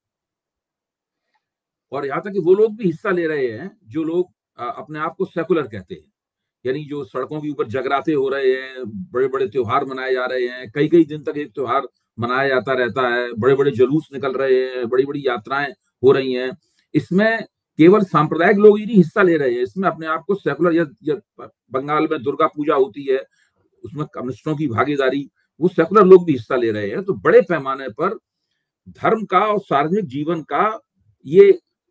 और यहां तक कि वो लोग भी हिस्सा ले रहे हैं जो लोग अपने आप को सेकुलर कहते हैं, यानी जो सड़कों के ऊपर जगराते हो रहे हैं, बड़े बड़े त्योहार मनाए जा रहे हैं, कई कई दिन तक एक त्योहार मनाया जाता रहता है, बड़े बड़े जुलूस निकल रहे हैं, बड़ी बड़ी यात्राएं हो रही हैं, इसमें केवल सांप्रदायिक लोग ही नहीं हिस्सा ले रहे हैं, इसमें अपने आप को सेकुलर, या, या बंगाल में दुर्गा पूजा होती है, उसमें कम्युनिस्टों की भागीदारी, वो सेकुलर लोग भी हिस्सा ले रहे हैं। तो बड़े पैमाने पर धर्म का और सार्वजनिक जीवन का ये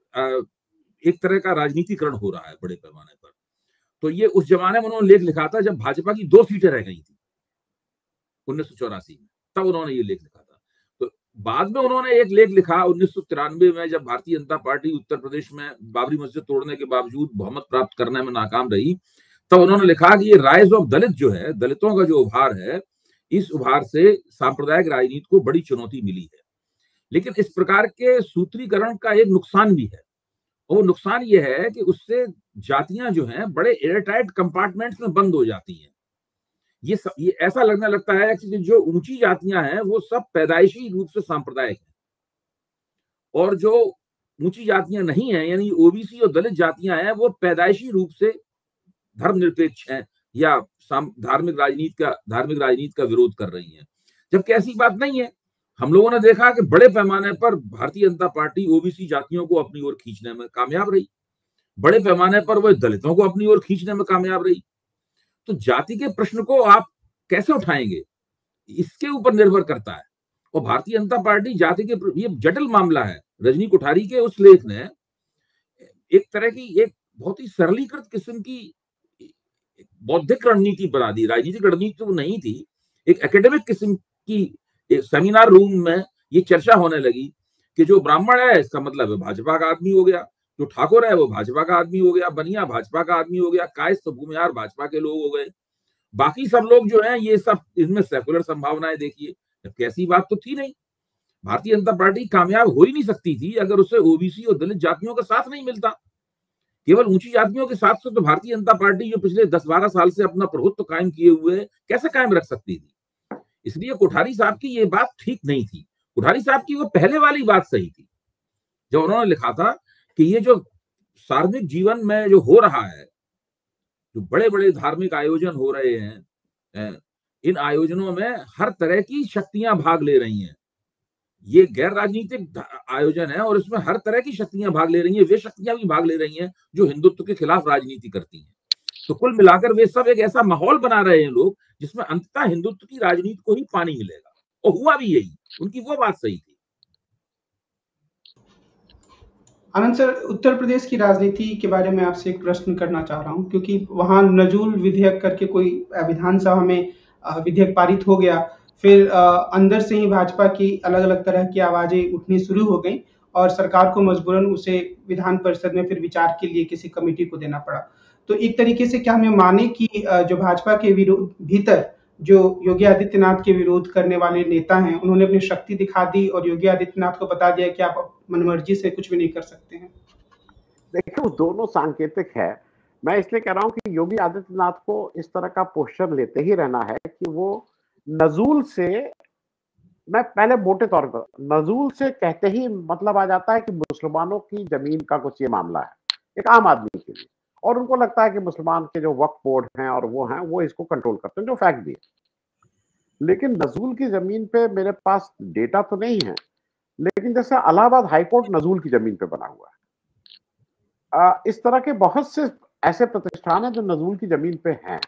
एक तरह का राजनीतिकरण हो रहा है बड़े पैमाने पर। तो ये उस जमाने में उन्होंने लेख लिखा था जब भाजपा की दो सीटें रह गई थी उन्नीस सौ चौरासी में, तब उन्होंने ये लेख लिखा था। तो बाद में उन्होंने एक लेख लिखा उन्नीस सौ तिरानवे में, जब भारतीय जनता पार्टी उत्तर प्रदेश में बाबरी मस्जिद तोड़ने के बावजूद बहुमत प्राप्त करने में नाकाम रही, तब उन्होंने लिखा कि ये राइज ऑफ दलित जो है, दलितों का जो उभार है, इस उभार से सांप्रदायिक राजनीति को बड़ी चुनौती मिली है। लेकिन इस प्रकार के सूत्रीकरण का एक नुकसान भी है, और वो नुकसान ये है कि उससे जातियां जो हैं बड़े एयरटाइट कंपार्टमेंट्स में बंद हो जाती हैं। ये सब, ये ऐसा लगने लगता है कि जो ऊंची जातियां हैं वो सब पैदाइशी रूप से सांप्रदायिक हैं, और जो ऊंची जातियां नहीं हैं, यानी ओबीसी और दलित जातियां हैं, वो पैदाइशी रूप से धर्मनिरपेक्ष हैं या धार्मिक राजनीति का धार्मिक राजनीति का विरोध कर रही हैं, जबकि ऐसी बात नहीं है। हम लोगों ने देखा कि बड़े पैमाने पर भारतीय जनता पार्टी ओबीसी जातियों को अपनी ओर खींचने में कामयाब रही, बड़े पैमाने पर वह दलितों को अपनी ओर खींचने में कामयाब रही। तो जाति के प्रश्न को आप कैसे उठाएंगे, इसके ऊपर निर्भर करता है। और भारतीय जनता पार्टी जाति के, ये जटिल मामला है। रजनी कोठारी के उस लेख ने एक तरह की, एक बहुत ही सरलीकृत किस्म की बौद्धिक रणनीति बना दी, राजनीतिक रणनीति तो नहीं थी, एक एकेडमिक किस्म की। एक सेमिनार रूम में ये चर्चा होने लगी कि जो ब्राह्मण है इसका मतलब है भाजपा का आदमी हो गया, जो ठाकुर है वो भाजपा का आदमी हो गया, बनिया भाजपा का आदमी हो गया, कायस्थ भूमिहार भाजपा के लोग हो गए, बाकी सब लोग जो हैं ये सब इसमें सेकुलर संभावनाएं देखिए। जबकि ऐसी बात तो थी नहीं। भारतीय जनता पार्टी कामयाब हो ही नहीं सकती थी अगर उसे ओबीसी और दलित जातियों का साथ नहीं मिलता। केवल ऊंची जातियों के साथ से तो भारतीय जनता पार्टी जो पिछले दस बारह साल से अपना प्रभुत्व कायम किए हुए कैसे कायम रख सकती थी। इसलिए कोठारी साहब की ये बात ठीक नहीं थी। कोठारी साहब की वो पहले वाली बात सही थी जब उन्होंने लिखा था कि ये जो सार्वजनिक जीवन में जो हो रहा है, जो बड़े बड़े धार्मिक आयोजन हो रहे हैं, इन आयोजनों में हर तरह की शक्तियां भाग ले रही हैं। ये गैर राजनीतिक आयोजन है और इसमें हर तरह की शक्तियां भाग ले रही हैं। वे शक्तियां भी भाग ले रही हैं जो हिंदुत्व के खिलाफ राजनीति करती हैं। तो कुल मिलाकर वे सब एक ऐसा माहौल बना रहे हैं लोग जिसमें अंततः हिंदुत्व की राजनीति को ही पानी मिलेगा, और हुआ भी यही। उनकी वो बात सही थी। आनंद सर, उत्तर प्रदेश की राजनीति के बारे में आपसे एक प्रश्न करना चाह रहा हूं, क्योंकि वहां नजूल विधेयक करके कोई विधानसभा में विधेयक पारित हो गया, फिर अंदर से ही भाजपा की अलग अलग तरह की आवाजें उठनी शुरू हो गई और सरकार को मजबूरन उसे विधान परिषद में फिर विचार के लिए किसी कमेटी को देना पड़ा। तो एक तरीके से क्या हमें माने कि जो भाजपा के विरोध भीतर जो योगी आदित्यनाथ के विरोध करने वाले नेता हैं, उन्होंने अपनी शक्ति दिखा दी और योगी आदित्यनाथ को बता दिया कि आप मनमर्जी से कुछ भी नहीं कर सकते हैं? देखिए, वो दोनों सांकेतिक है। मैं इसलिए कह रहा हूं कि योगी आदित्यनाथ को इस तरह का पोस्चर लेते ही रहना है कि वो नजूल से, मैं पहले मोटे तौर पर नजूल से कहते ही मतलब आ जाता है कि मुसलमानों की जमीन का कुछ ये मामला है एक आम आदमी के लिए, और उनको लगता है कि मुसलमान के जो वक्फ बोर्ड हैं और वो हैं वो इसको कंट्रोल करते हैं, जो फैक्ट भी है। लेकिन नजूल की जमीन पे मेरे पास डेटा तो नहीं है, लेकिन जैसे इलाहाबाद हाईकोर्ट नजूल की जमीन पे बना हुआ है। आ, इस तरह के बहुत से ऐसे प्रतिष्ठान हैं जो नजूल की जमीन पे हैं।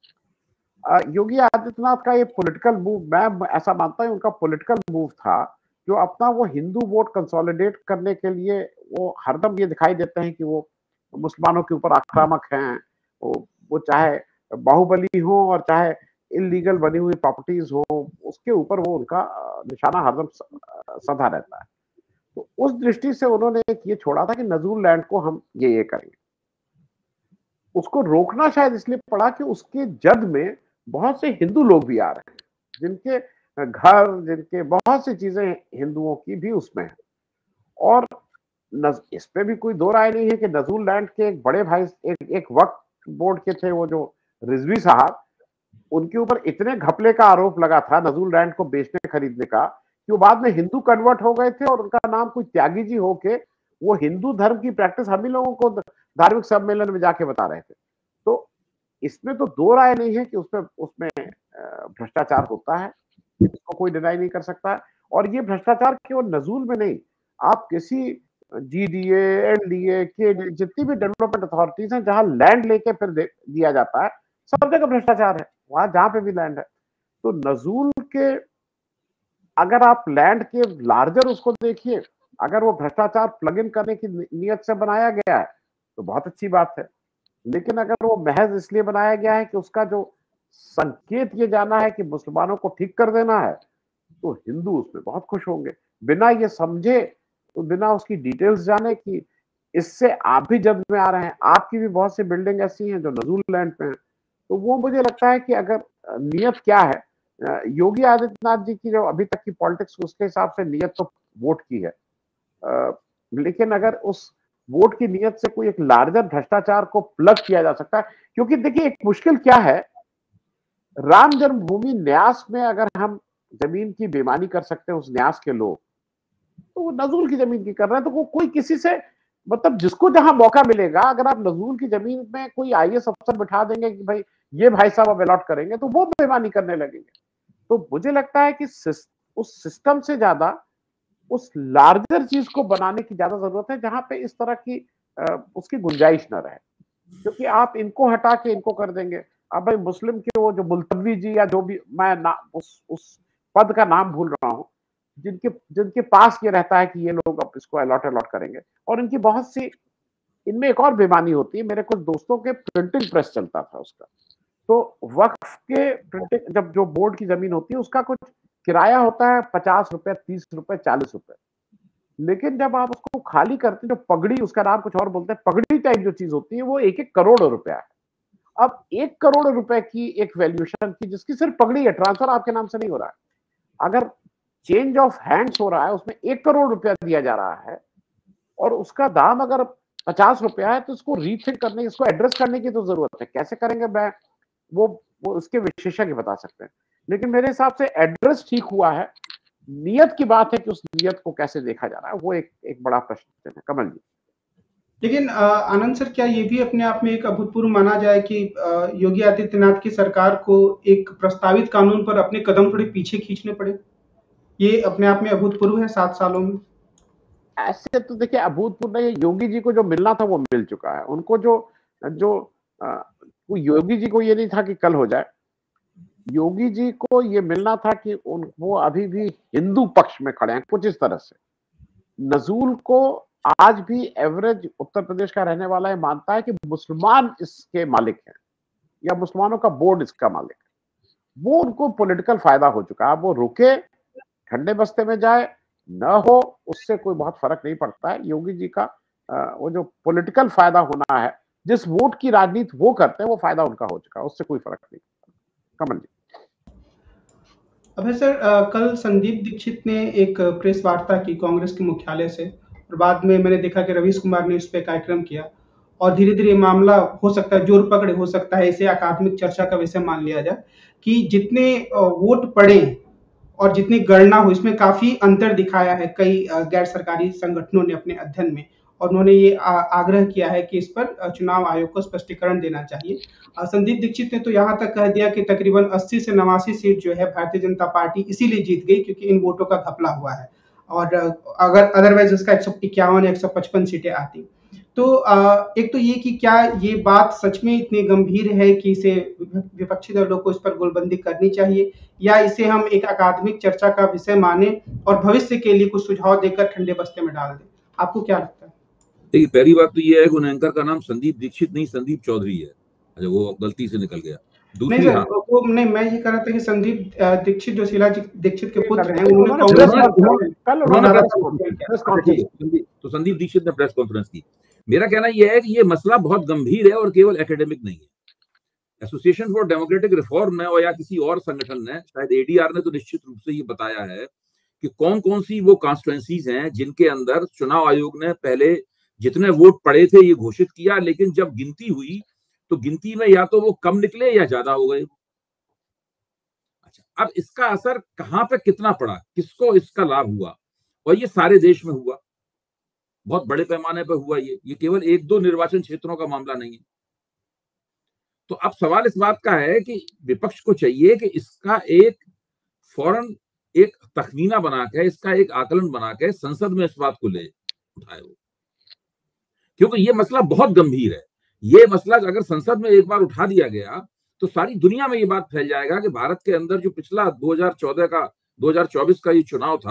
आ, योगी आदित्यनाथ का ये पॉलिटिकल मूव, मैं ऐसा मानता हूं उनका पॉलिटिकल मूव था, जो अपना वो हिंदू वोट कंसोलिडेट करने के लिए वो हरदम ये दिखाई देते हैं कि वो मुसलमानों के ऊपर आक्रामक हैं। वो, वो चाहे बाहुबली हो और चाहे इलीगल बनी हुई प्रॉपर्टीज हो, उसके ऊपर वो उनका निशाना हरदम सधा रहता है। तो उस दृष्टि से उन्होंने एक ये छोड़ा था कि नजूल लैंड को हम ये ये करेंगे। उसको रोकना शायद इसलिए पड़ा कि उसके जद में बहुत से हिंदू लोग भी आ रहे हैं, जिनके घर, जिनके बहुत सी चीजें हिंदुओं की भी उसमें है। और इस पे भी कोई दो राय नहीं है कि नजूल लैंड के एक बड़े भाई, एक, एक वक्त बोर्ड के थे वो जो रिजवी साहब, उनके ऊपर इतने घपले का आरोप लगा था नजूल लैंड को बेचने खरीदने का, कि वो बाद में हिंदू कन्वर्ट हो गए थे और उनका नाम कोई त्यागी जी होके वो हिंदू धर्म की प्रैक्टिस हम ही लोगों को धार्मिक सम्मेलन में जाके बता रहे थे। तो इसमें तो दो राय नहीं है कि उसमें उसमें भ्रष्टाचार होता है, इसको कोई डिनाई नहीं कर सकता। और ये भ्रष्टाचार केवल नजूल में नहीं, आप किसी जीडीए, एलडीए के जितनी भी डेवलपमेंट अथॉरिटीज हैं जहां लैंड लेके फिर दिया जाता है, सब जगह भ्रष्टाचार है, वहां जहां पे भी लैंड है। तो नजूल के अगर आप लैंड के लार्जर उसको देखिए, अगर वो भ्रष्टाचार प्लग इन करने की नियत से बनाया गया है तो बहुत अच्छी बात है। लेकिन अगर वो महज इसलिए बनाया गया है कि उसका जो संकेत ये जाना है कि मुसलमानों को ठीक कर देना है, तो हिंदू उसमें बहुत खुश होंगे, बिना ये समझे, तो बिना उसकी डिटेल्स जाने की इससे आप भी जद में आ रहे हैं। आपकी भी बहुत सी बिल्डिंग ऐसी हैं जो नजूल लैंड पे हैं। तो वो मुझे लगता है कि अगर नियत क्या है, योगी आदित्यनाथ जी की जो अभी तक की पॉलिटिक्स, उसके हिसाब से नियत तो वोट की है, लेकिन अगर उस वोट की नियत से कोई एक लार्जर भ्रष्टाचार को प्लग किया जा सकता है, क्योंकि देखिए एक मुश्किल क्या है, राम जन्मभूमि न्यास में अगर हम जमीन की बेईमानी कर सकते हैं उस न्यास के लोग, तो वो नजूल की जमीन की कर रहे हैं। तो वो कोई किसी से, मतलब जिसको जहां मौका मिलेगा, अगर आप नजूल की जमीन में कोई आईएएस अफसर बिठा देंगे कि भाई ये भाई साहब अब अलॉट करेंगे, तो वो बेईमानी करने लगेंगे। तो मुझे लगता है कि उस सिस्टम से ज्यादा उस लार्जर चीज को बनाने की ज्यादा जरूरत है, जहां पे इस तरह की आ, उसकी गुंजाइश न रहे। क्योंकि आप इनको हटा के इनको कर देंगे, अब भाई मुस्लिम के वो जो मुल्तवी जी या जो भी, मैं ना उस उस पद का नाम भूल रहा हूं, जिनके जिनके पास ये रहता है कि ये लोग अब इसको अलॉट अलॉट करेंगे, और इनकी बहुत सी, इनमें एक और बेईमानी होती है। मेरे कुछ दोस्तों के प्रिंटिंग प्रेस चलता था उसका, तो वक्फ के प्रिंटिंग, जब जो बोर्ड की जमीन होती है उसका कुछ किराया होता है पचास रुपए, तीस रुपए, चालीस रुपए। लेकिन जब आप उसको खाली करते हैं, जो पगड़ी, उसका नाम कुछ और बोलते हैं, पगड़ी टाइप जो चीज होती है, वो एक एक करोड़ रुपया है। अब एक करोड़ रुपए की एक वैल्यूएशन की, जिसकी सिर्फ पगड़ी है, ट्रांसफर आपके नाम से नहीं हो रहा है, अगर चेंज ऑफ हैंड्स हो रहा है, उसमें एक करोड़ रुपया दिया जा रहा है और उसका दाम अगर पचास रुपया है, तो उसको रीथिंक करने, इसको एड्रेस करने की तो जरूरत है। कैसे करेंगे मैं, वो वो उसके विशेषज्ञ बता सकते हैं, लेकिन मेरे हिसाब से एड्रेस ठीक हुआ है। नियत की बात है कि उस नियत को कैसे देखा जा रहा है, वो एक एक बड़ा प्रश्न है। कमल जी, लेकिन आनंद सर, क्या ये भी अपने आप में एक अभूतपूर्व माना जाए कि योगी आदित्यनाथ की सरकार को एक प्रस्तावित कानून पर अपने कदम थोड़े पीछे खींचने पड़े? ये अपने आप में अभूतपूर्व है सात सालों में। ऐसे तो देखिए अभूतपूर्व नहीं, योगी जी को जो मिलना था वो मिल चुका है। उनको जो जो आ, वो योगी जी को ये नहीं था कि कल हो जाए, योगी जी को ये मिलना था कि उन वो अभी भी हिंदू पक्ष में खड़े हैं कुछ इस तरह से। नजूल को आज भी एवरेज उत्तर प्रदेश का रहने वाला है मानता है कि मुसलमान इसके मालिक हैं या मुसलमानों का बोर्ड इसका मालिक है। वो उनको पॉलिटिकल फायदा हो चुका है। अब वो रुके, ठंडे बस्ते में जाए न हो, उससे कोई बहुत फर्क नहीं पड़ता है। योगी जी का वो जो पॉलिटिकल फायदा होना है, जिस वोट की राजनीति वो करते हैं, वो फायदा उनका हो चुका है, उससे कोई फर्क नहीं पड़ता। कमल जी, अभय सर, कल संदीप दीक्षित ने एक प्रेस वार्ता की कांग्रेस के मुख्यालय से, और बाद में मैंने देखा कि रवीश कुमार ने उस पर कार्यक्रम किया, और धीरे धीरे मामला हो सकता है जोर पकड़े, हो सकता है इसे अकादमिक चर्चा का विषय मान लिया जाए कि जितने वोट पड़े और जितनी गणना हुई, इसमें काफी अंतर दिखाया है कई गैर सरकारी संगठनों ने अपने अध्ययन में, और उन्होंने ये आग्रह किया है कि इस पर चुनाव आयोग को स्पष्टीकरण देना चाहिए। संदीप दीक्षित ने तो यहाँ तक कह दिया कि तकरीबन अस्सी से नवासी सीट जो है भारतीय जनता पार्टी इसीलिए जीत गई क्योंकि इन वोटों का घपला हुआ है, और अगर अदरवाइज उसका एक सौ इक्यावन एक सौ पचपन सीटें आती। तो एक तो ये कि क्या ये बात सच में इतनी गंभीर है कि इसे विपक्षी दलों को इस पर गोलबंदी करनी चाहिए, या इसे हम एक अकादमिक चर्चा का विषय माने और भविष्य के लिए कुछ सुझाव देकर ठंडे बस्ते में डाल दें? आपको क्या लगता है? देखिए, पहली बात तो ये है कि एंकर का नाम संदीप दीक्षित नहीं, संदीप चौधरी है। अच्छा, वो गलती से निकल गया। दूसरी नहीं, हाँ, वो नहीं, मैं ये कह रहा था कि संदीप दीक्षित जो शीला दीक्षित के पुत्र हैं, उन्होंने तो संदीप दीक्षित ने प्रेस कॉन्फ्रेंस की। मेरा कहना यह है कि ये मसला बहुत गंभीर है और केवल एकेडमिक नहीं है। एसोसिएशन फॉर डेमोक्रेटिक रिफॉर्म ने और या किसी और संगठन ने, शायद एडीआर ने तो निश्चित रूप से ये बताया है कि कौन कौन सी वो कॉन्स्टिट्यूएंसीज हैं जिनके अंदर चुनाव आयोग ने पहले जितने वोट पड़े थे ये घोषित किया, लेकिन जब गिनती हुई तो गिनती में या तो वो कम निकले या ज्यादा हो गए। अच्छा, अब इसका असर कहां पे कितना पड़ा, किसको इसका लाभ हुआ, और ये सारे देश में हुआ, बहुत बड़े पैमाने पर हुआ। ये ये केवल एक दो निर्वाचन क्षेत्रों का मामला नहीं है। तो अब सवाल इस बात का है कि विपक्ष को चाहिए कि इसका एक फौरन एक तखमीना बना के, इसका एक आकलन बना के संसद में इस बात को ले उठाए हो, क्योंकि ये मसला बहुत गंभीर है। ये मसला अगर संसद में एक बार उठा दिया गया तो सारी दुनिया में ये बात फैल जाएगा कि भारत के अंदर जो पिछला दो हज़ार चौदह का दो हज़ार चौबीस का ये चुनाव था,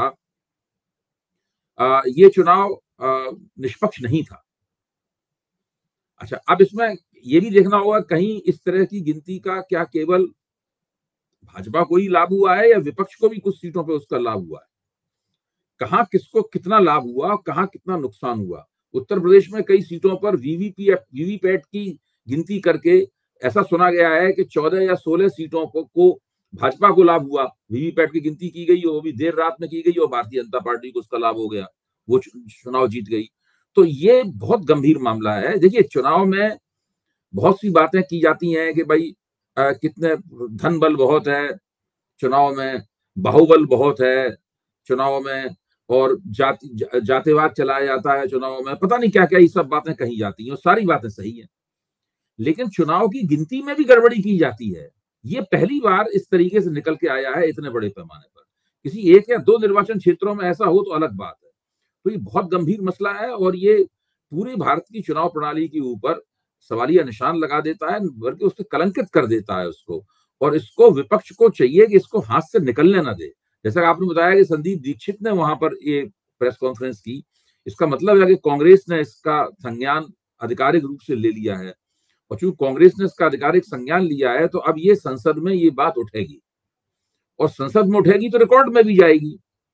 आ, ये चुनाव आ, निष्पक्ष नहीं था। अच्छा, अब इसमें ये भी देखना होगा कहीं इस तरह की गिनती का क्या केवल भाजपा को ही लाभ हुआ है या विपक्ष को भी कुछ सीटों पे उसका लाभ हुआ है, कहां किसको कितना लाभ हुआ, कहां कितना नुकसान हुआ। उत्तर प्रदेश में कई सीटों पर वीवीपीएफ वीवीपैट की गिनती करके ऐसा सुना गया है कि चौदह या सोलह सीटों को, को भाजपा को लाभ हुआ। वीवीपैट की गिनती की गई, वो भी देर रात में की गई और भारतीय जनता पार्टी को उसका लाभ हो गया, वो चुनाव जीत गई। तो ये बहुत गंभीर मामला है। देखिए, चुनाव में बहुत सी बातें की जाती हैं कि भाई आ, कितने धन बल बहुत है चुनाव में, बाहुबल बहुत है चुनाव में, और जाति जा, जातिवाद चलाया जाता है चुनाव में, पता नहीं क्या क्या ये सब बातें कही जाती हैं, और सारी बातें सही हैं, लेकिन चुनाव की गिनती में भी गड़बड़ी की जाती है। ये पहली बार इस तरीके से निकल के आया है इतने बड़े पैमाने पर। किसी एक या दो निर्वाचन क्षेत्रों में ऐसा हो तो अलग बात है। तो ये बहुत गंभीर मसला है और ये पूरे भारत की चुनाव प्रणाली के ऊपर सवालिया निशान लगा देता है, बल्कि उसको कलंकित कर देता है उसको, और इसको विपक्ष को चाहिए कि इसको हाथ से निकलने ना दे। जैसा आपने बताया कि संदीप दीक्षित ने वहां पर ये प्रेस कॉन्फ्रेंस की, इसका मतलब है कि कांग्रेस ने इसका संज्ञान आधिकारिक रूप से ले लिया है, और चूंकि कांग्रेस ने इसका आधिकारिक संज्ञान लिया है तो अब ये संसद में ये बात उठेगी, और संसद में उठेगी तो रिकॉर्ड में भी जाएगी,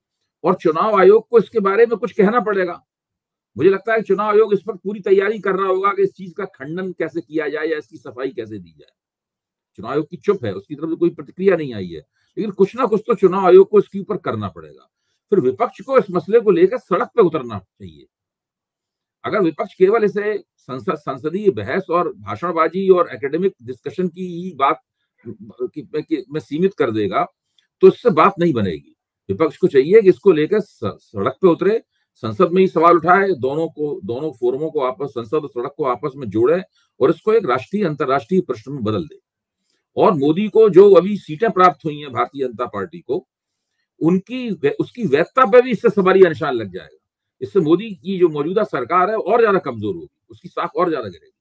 और चुनाव आयोग को इसके बारे में कुछ कहना पड़ेगा। मुझे लगता है चुनाव आयोग इस पर पूरी तैयारी कर रहा होगा कि इस चीज का खंडन कैसे किया जाए या इसकी सफाई कैसे दी जाए। चुनाव आयोग की चुप है, उसकी तरफ से कोई प्रतिक्रिया नहीं आई है, लेकिन कुछ ना कुछ तो चुनाव आयोग को इसके ऊपर करना पड़ेगा। फिर विपक्ष को इस मसले को लेकर सड़क पर उतरना चाहिए। अगर विपक्ष केवल इसे संसद संसदीय बहस और भाषणबाजी और एकेडमिक डिस्कशन की ही बात में सीमित कर देगा तो इससे बात नहीं बनेगी। विपक्ष को चाहिए कि इसको लेकर सड़क पे उतरे, संसद में ही सवाल उठाए, दोनों को दोनों फोरमों को आपस संसद और सड़क को आपस में जोड़े और इसको एक राष्ट्रीय अंतर्राष्ट्रीय प्रश्न में बदल दे। और मोदी को जो अभी सीटें प्राप्त हुई हैं भारतीय जनता पार्टी को, उनकी उसकी वैधता पे भी इससे सवालिया का निशान लग जाएगा। इससे मोदी की जो मौजूदा सरकार है और ज्यादा कमजोर होगी, उसकी साख और ज्यादा गिरेगी।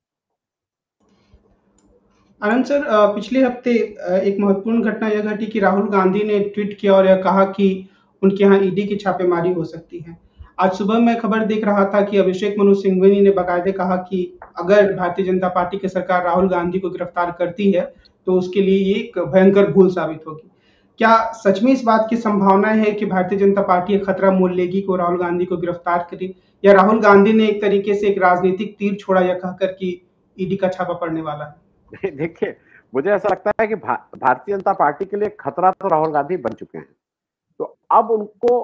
आनंद सर, पिछले हफ्ते एक महत्वपूर्ण घटना यह घटी कि राहुल गांधी ने ट्वीट किया और यह कहा कि उनके यहाँ ईडी की छापेमारी हो सकती है। आज सुबह मैं खबर देख रहा था कि अभिषेक मनु सिंघवी ने बाकायदे कहा कि अगर भारतीय जनता पार्टी की सरकार राहुल गांधी को गिरफ्तार करती है तो उसके लिए ये एक भयंकर भूल साबित होगी। क्या सच में इस बात की संभावना है कि भारतीय जनता पार्टी खतरा मोल लेगी को राहुल गांधी को गिरफ्तार करे, या राहुल गांधी ने एक तरीके से एक राजनीतिक तीर छोड़ा यह कहकर कि ईडी का छापा पड़ने वाला है? देखिए, मुझे ऐसा लगता है कि भा, भारतीय जनता पार्टी के लिए खतरा तो राहुल गांधी बन चुके हैं। तो अब उनको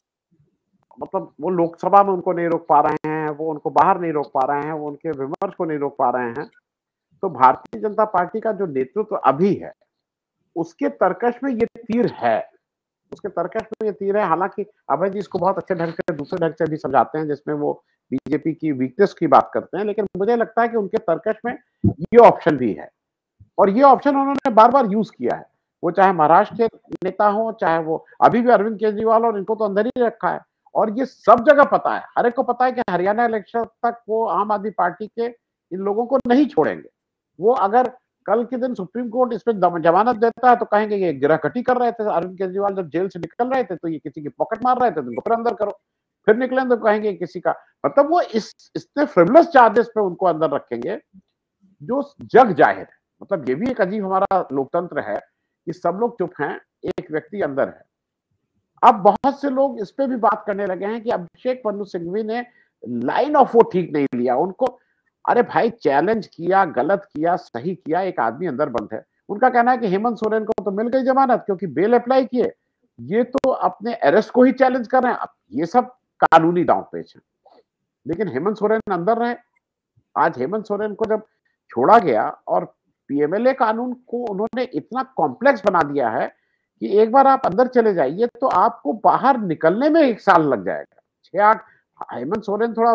मतलब वो लोकसभा में उनको नहीं रोक पा रहे हैं, वो उनको बाहर नहीं रोक पा रहे हैं, वो उनके विमर्श को नहीं रोक पा रहे हैं। तो भारतीय जनता पार्टी का जो नेतृत्व अभी है उसके तर्कश में ये तीर है, उसके तर्कश में ये तीर है। हालांकि अभय जी इसको बहुत अच्छे ढंग से दूसरे ढंग से भी समझाते हैं जिसमें वो बीजेपी की वीकनेस की बात करते हैं, लेकिन मुझे लगता है कि उनके तर्कश में ये ऑप्शन भी है और ये ऑप्शन उन्होंने बार बार यूज किया है। वो चाहे महाराष्ट्र के नेता हो, चाहे वो अभी भी अरविंद केजरीवाल, और इनको तो अंदर ही रखा है और ये सब जगह पता है, हर एक को पता है कि हरियाणा इलेक्शन तक वो आम आदमी पार्टी के इन लोगों को नहीं छोड़ेंगे। वो अगर कल के दिन सुप्रीम कोर्ट इसमें जमानत देता है तो कहेंगे ये गिराकटी कर रहे थे अरविंद केजरीवाल, जब जेल से निकल रहे थे तो ये किसी की पॉकेट मार रहे थे, तो उनको फिर अंदर करो, फिर निकले तो कहेंगे किसी का, मतलब वो इस इतने फ्रिवलेस चार्जेस पे उनको अंदर रखेंगे जो जग जाहिर है। मतलब ये भी एक अजीब हमारा लोकतंत्र है कि सब लोग चुप हैं, एक व्यक्ति अंदर है। अब बहुत से लोग इस पे भी बात करने लगे हैं कि अभिषेक मनु सिंघवी ने लाइन ऑफ वो ठीक नहीं लिया उनको। अरे भाई, चैलेंज किया, गलत किया, सही किया, एक आदमी अंदर बंद है। उनका कहना है कि हेमंत सोरेन को तो मिल गई जमानत क्योंकि बेल अप्लाई किए, ये तो अपने अरेस्ट को ही चैलेंज कर रहे हैं। अब ये सब कानूनी दांव पेच है, लेकिन हेमंत सोरेन अंदर रहे। आज हेमंत सोरेन को जब छोड़ा गया और पीएमएलए कानून को उन्होंने इतना कॉम्प्लेक्स बना दिया है कि एक बार आप अंदर चले जाइए तो आपको बाहर निकलने में एक साल लग जाएगा, छह आठ। हेमंत सोरेन थोड़ा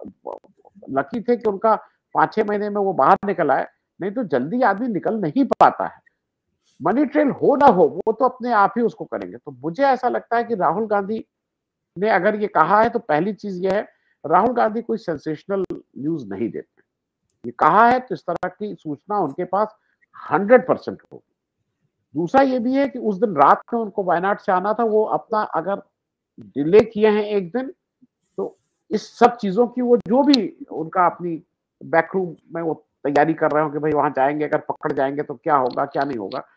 लकी थे कि उनका पांच छह महीने में वो बाहर निकल आए, नहीं तो जल्दी आदमी निकल नहीं पाता है। मनी ट्रेल हो ना हो वो तो अपने आप ही उसको करेंगे। तो मुझे ऐसा लगता है कि राहुल गांधी ने अगर ये कहा है तो पहली चीज ये है, राहुल गांधी कोई सेंसेशनल न्यूज नहीं देते। ये कहा है तो इस तरह की सूचना उनके पास हंड्रेड परसेंट होगी। दूसरा ये भी है कि उस दिन रात में उनको वायनाड से आना था, वो अपना अगर डिले किए हैं एक दिन तो इस सब चीजों की वो जो भी उनका अपनी बैकरूम में वो तैयारी कर रहे हो कि भाई वहां जाएंगे, अगर पकड़ जाएंगे तो क्या होगा क्या नहीं होगा।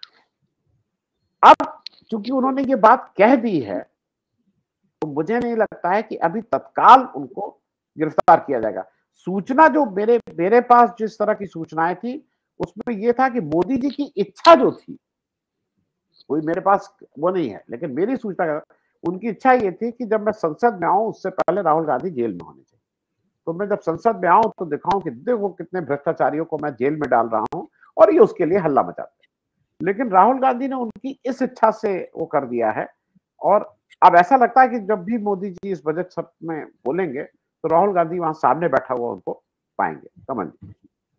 अब चूंकि उन्होंने ये बात कह दी है तो मुझे नहीं लगता है कि अभी तत्काल उनको गिरफ्तार किया जाएगा। सूचना जो मेरे मेरे पास जिस तरह की सूचनाएं थी उसमें यह था कि मोदी जी की इच्छा जो थी, कोई मेरे पास वो नहीं है, लेकिन मेरी सूचना उनकी इच्छा ये थी कि जब मैं संसद में आऊं उससे पहले राहुल गांधी जेल में होने चाहिए। तो मैं जब संसद में आऊं तो दिखाऊं कि देखो कितने भ्रष्टाचारियों को मैं जेल में डाल रहा हूं और ये उसके लिए हल्ला मचाते हैं। लेकिन राहुल गांधी ने उनकी इस इच्छा से वो कर दिया है और अब ऐसा लगता है कि जब भी मोदी जी इस बजट सत्र में बोलेंगे तो राहुल गांधी वहां सामने बैठा हुआ उनको पाएंगे। Kamal ji.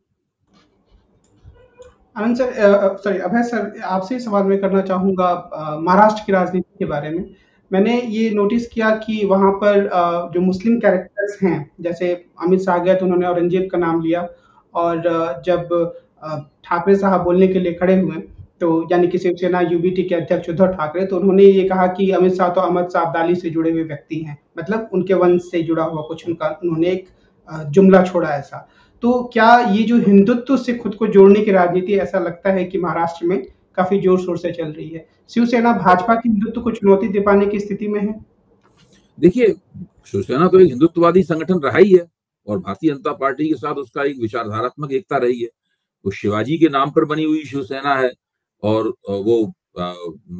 Anand sir, sorry Abhay sir, आपसे सवाल मैं करना चाहूंगा महाराष्ट्र की राजनीति के बारे में। मैंने ये नोटिस किया कि वहां पर आ, जो मुस्लिम कैरेक्टर्स हैं, जैसे अमित शाह गए तो उन्होंने औरंगजेब का नाम लिया, और जब ठाकरे साहब बोलने के लिए खड़े हुए तो यानी कि शिवसेना यूबीटी के अध्यक्ष उद्धव ठाकरे, तो उन्होंने ये कहा कि अमित शाह तो अहमद शाह अब्दाली से जुड़े हुए व्यक्ति हैं, मतलब उनके वंश से जुड़ा हुआ कुछ उनका उन्होंने एक जुमला छोड़ा ऐसा। तो क्या ये जो हिंदुत्व से खुद को जोड़ने की राजनीति, ऐसा लगता है कि महाराष्ट्र में काफी जोर शोर से चल रही है? शिवसेना भाजपा के हिंदुत्व को चुनौती दे पाने की स्थिति में है? देखिए, शिवसेना तो एक हिंदुत्ववादी संगठन रहा ही है और भारतीय जनता पार्टी के साथ उसका एक विचारधारात्मक एकता रही है। वो शिवाजी के नाम पर बनी हुई शिवसेना है और वो आ,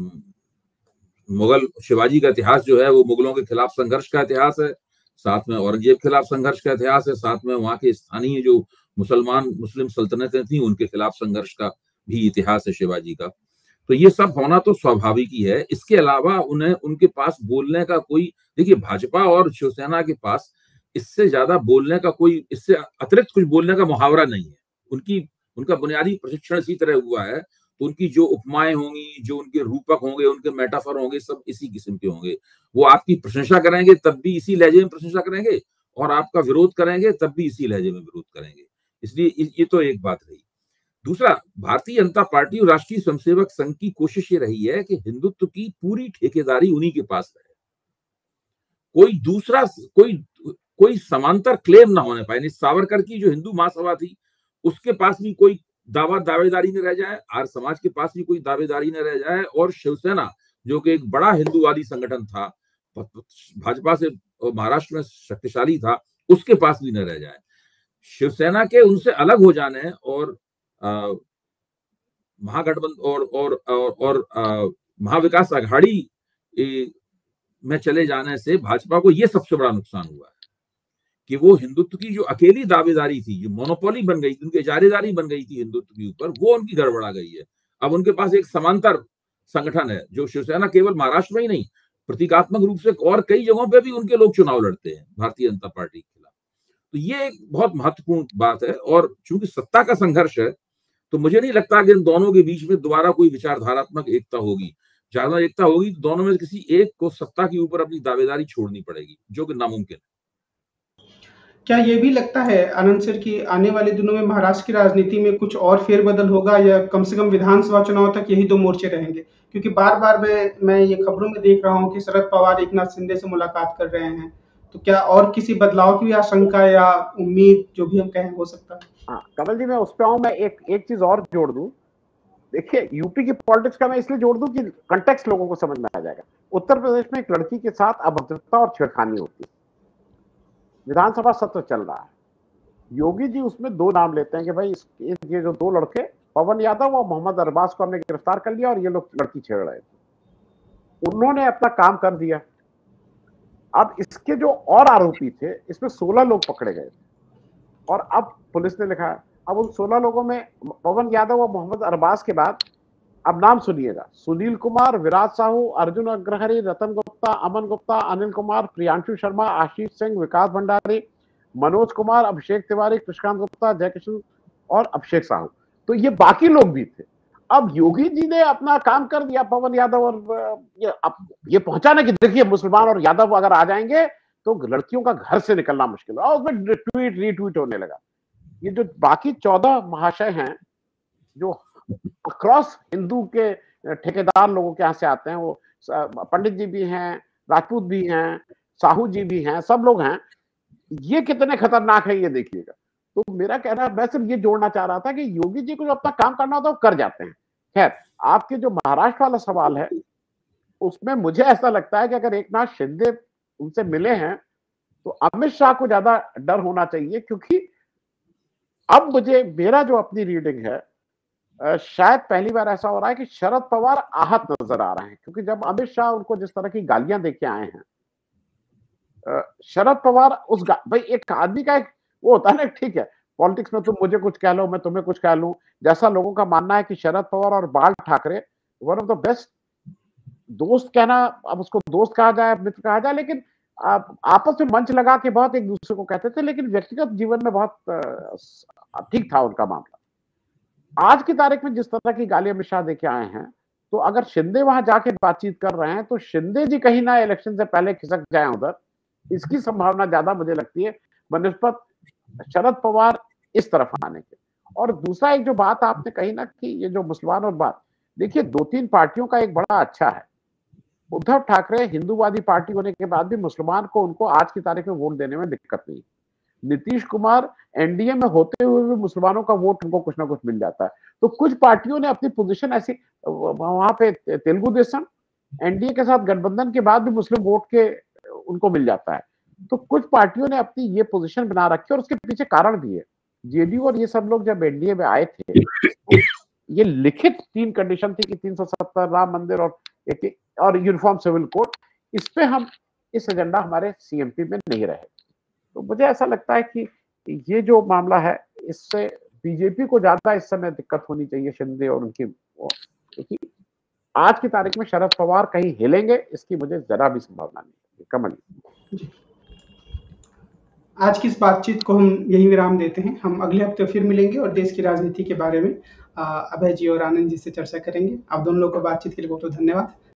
मुगल शिवाजी का इतिहास जो है वो मुगलों के खिलाफ संघर्ष का इतिहास है, साथ में औरंगजेब के खिलाफ संघर्ष का इतिहास है, साथ में वहां के स्थानीय जो मुसलमान मुस्लिम सल्तनतें थी उनके खिलाफ संघर्ष का भी इतिहास है शिवाजी का। तो ये सब होना तो स्वाभाविक ही है। इसके अलावा उन्हें उनके पास बोलने का कोई, देखिए भाजपा और शिवसेना के पास इससे ज्यादा बोलने का कोई, इससे अतिरिक्त कुछ बोलने का मुहावरा नहीं है। उनकी उनका बुनियादी प्रशिक्षण इसी तरह हुआ है, तो उनकी जो उपमाएं होंगी, जो उनके रूपक होंगे, उनके मेटाफर होंगे, सब इसी किस्म के होंगे। वो आपकी प्रशंसा करेंगे तब भी इसी लहजे में प्रशंसा करेंगे और आपका विरोध करेंगे तब भी इसी लहजे में विरोध करेंगे। इसलिए ये तो एक बात रही। दूसरा, भारतीय जनता पार्टी और राष्ट्रीय स्वयंसेवक संघ की कोशिश ये रही है कि हिंदुत्व की पूरी ठेकेदारी उन्हीं के पास रहे, कोई दूसरा कोई कोई समांतर क्लेम ना होने पाए। सावरकर की जो हिंदू महासभा थी उसके पास भी कोई दावा दावेदारी न रह जाए, आर्य समाज के पास भी कोई दावेदारी न रह जाए, और शिवसेना जो कि एक बड़ा हिंदूवादी संगठन था, भाजपा से महाराष्ट्र में शक्तिशाली था, उसके पास भी न रह जाए। शिवसेना के उनसे अलग हो जाने और महागठबंधन और और और, और महाविकास आघाड़ी में चले जाने से भाजपा को यह सबसे बड़ा नुकसान हुआ है कि वो हिंदुत्व की जो अकेली दावेदारी थी, जो मोनोपोली बन गई थी, उनकी इजारेदारी बन गई थी हिंदुत्व के ऊपर, वो उनकी गड़बड़ा गई है। अब उनके पास एक समांतर संगठन है जो शिवसेना केवल महाराष्ट्र में ही नहीं, प्रतीकात्मक रूप से और कई जगहों पे भी उनके लोग चुनाव लड़ते हैं भारतीय जनता पार्टी के खिलाफ। तो ये एक बहुत महत्वपूर्ण बात है। और चूंकि सत्ता का संघर्ष है तो मुझे नहीं लगता कि इन दोनों के बीच में दोबारा कोई विचारधारात्मक एकता होगी। ज्यादा एकता होगी तो दोनों में किसी एक को सत्ता के ऊपर अपनी दावेदारी छोड़नी पड़ेगी, जो कि नामुमकिन है। क्या ये भी लगता है आनंद सर कि आने वाले दिनों में महाराष्ट्र की राजनीति में कुछ और फेरबदल होगा, या कम से कम विधानसभा चुनाव तक यही दो मोर्चे रहेंगे? क्योंकि बार बार मैं मैं ये खबरों में देख रहा हूँ कि शरद पवार एकनाथ शिंदे से मुलाकात कर रहे हैं, तो क्या और किसी बदलाव की आशंका या उम्मीद, जो भी हम कहें, हो सकता है? हाँ कमल जी, मैं उस पर आऊँ। मैं एक एक चीज और जोड़ दूं। देखिए, यूपी की पॉलिटिक्स का मैं इसलिए जोड़ दूं कि कंटेक्स्ट लोगों को समझ में आ जाएगा। उत्तर प्रदेश में एक लड़की के साथ अभद्रता और छेड़खानी होती है, विधानसभा सत्र चल रहा है, योगी जी उसमें दो नाम लेते हैं कि भाई ये जो दो लड़के पवन यादव और मोहम्मद अरबाज को हमने गिरफ्तार कर लिया और ये लोग लड़की छेड़ रहे थे। उन्होंने अपना काम कर दिया। अब इसके जो और आरोपी थे, इसमें सोलह लोग पकड़े गए और अब पुलिस ने लिखा है, अब उन सोलह लोगों में पवन यादव और मोहम्मद अरबाज के बाद अब नाम सुनिएगा: सुनील कुमार, विराज साहू, अर्जुन अग्रहरी, रतन गुप्ता, अमन गुप्ता, अनिल कुमार, प्रियांशु शर्मा, आशीष सिंह, विकास भंडारी, मनोज कुमार, अभिषेक तिवारी, कृष्णकांत गुप्ता, जयकिशन और अभिषेक साहू। तो ये बाकी लोग भी थे। अब योगी जी ने अपना काम कर दिया, पवन यादव और ये, अब ये पहुंचाना कि देखिए मुसलमान और यादव अगर आ जाएंगे तो लड़कियों का घर से निकलना मुश्किल है, और उसमें ट्वीट रीट्वीट होने लगा। ये जो बाकी चौदह महाशय हैं जो अक्रॉस हिंदू के ठेकेदार लोगों के यहाँ से आते हैं, वो पंडित जी भी हैं, राजपूत भी हैं, साहू जी भी हैं, सब लोग हैं। ये कितने खतरनाक है ये देखिएगा। तो मेरा कहना है, मैं सिर्फ ये जोड़ना चाह रहा था कि योगी जी को जो अपना काम करना होता है वो कर जाते हैं। खैर, आपके जो महाराष्ट्र वाला सवाल है उसमें मुझे ऐसा लगता है कि अगर एकनाथ शिंदे उनसे मिले हैं तो अमित शाह को ज्यादा डर होना चाहिए, क्योंकि अब मुझे मेरा जो अपनी रीडिंग है, शायद पहली बार ऐसा हो रहा है कि शरद पवार आहत नजर आ रहे हैं, क्योंकि जब अमित शाह उनको जिस तरह की गालियां देके आए हैं, शरद पवार उस भाई एक आदमी का एक वो होता है ना, ठीक है पॉलिटिक्स में तुम मुझे कुछ कह लो, मैं तुम्हें कुछ कह लूं, जैसा लोगों का मानना है कि शरद पवार और Bal Thackeray one of the best दोस्त, कहना अब उसको दोस्त कहा जाए, मित्र कहा जाए, लेकिन आप आपस में मंच लगा के बहुत एक दूसरे को कहते थे, लेकिन व्यक्तिगत जीवन में बहुत ठीक था उनका मामला। आज की तारीख में जिस तरह की गाली अमित शाह देके आए हैं, तो अगर शिंदे वहां जाके बातचीत कर रहे हैं तो शिंदे जी कहीं ना इलेक्शन से पहले खिसक जाए उधर, इसकी संभावना ज्यादा मुझे लगती है बनिस्बत शरद पवार इस तरफ आने के। और दूसरा एक जो बात आपने कही ना कि ये जो मुसलमान और बात, देखिए दो तीन पार्टियों का एक बड़ा अच्छा है। उद्धव ठाकरे हिंदूवादी पार्टी होने के बाद भी मुसलमान को उनको आज की तारीख में वोट देने में दिक्कत नहीं। नीतीश कुमार एनडीए में होते हुए भी मुसलमानों का वोट उनको कुछ ना कुछ मिल जाता है। तो कुछ पार्टियों ने अपनी पोजीशन ऐसी, वहां पे तेलुगु देशम एनडीए के साथ गठबंधन के बाद भी मुस्लिम वोट के उनको मिल जाता है। तो कुछ पार्टियों ने अपनी ये पोजीशन बना रखी है और उसके पीछे कारण भी है। जेडीयू और ये सब लोग जब एनडीए में आए थे तो ये लिखित तीन कंडीशन थी कि तीन सौ सत्तर, राम मंदिर और एक और यूनिफॉर्म सिविल कोड, इस पे हम इस एजेंडा हमारे सीएमपी में नहीं रहे। तो मुझे ऐसा लगता है कि ये जो मामला है इससे बीजेपी को ज्यादा इस समय दिक्कत होनी चाहिए, शिंदे और उनकी, क्योंकि आज की तारीख में शरद पवार कहीं हिलेंगे इसकी मुझे जरा भी संभावना नहीं है। कमल जी, आज की इस बातचीत को हम यही विराम देते हैं। हम अगले हफ्ते फिर मिलेंगे और देश की राजनीति के बारे में अभय जी और आनंद जी से चर्चा करेंगे। आप दोनों लोगों को बातचीत के लिए बहुत बहुत धन्यवाद।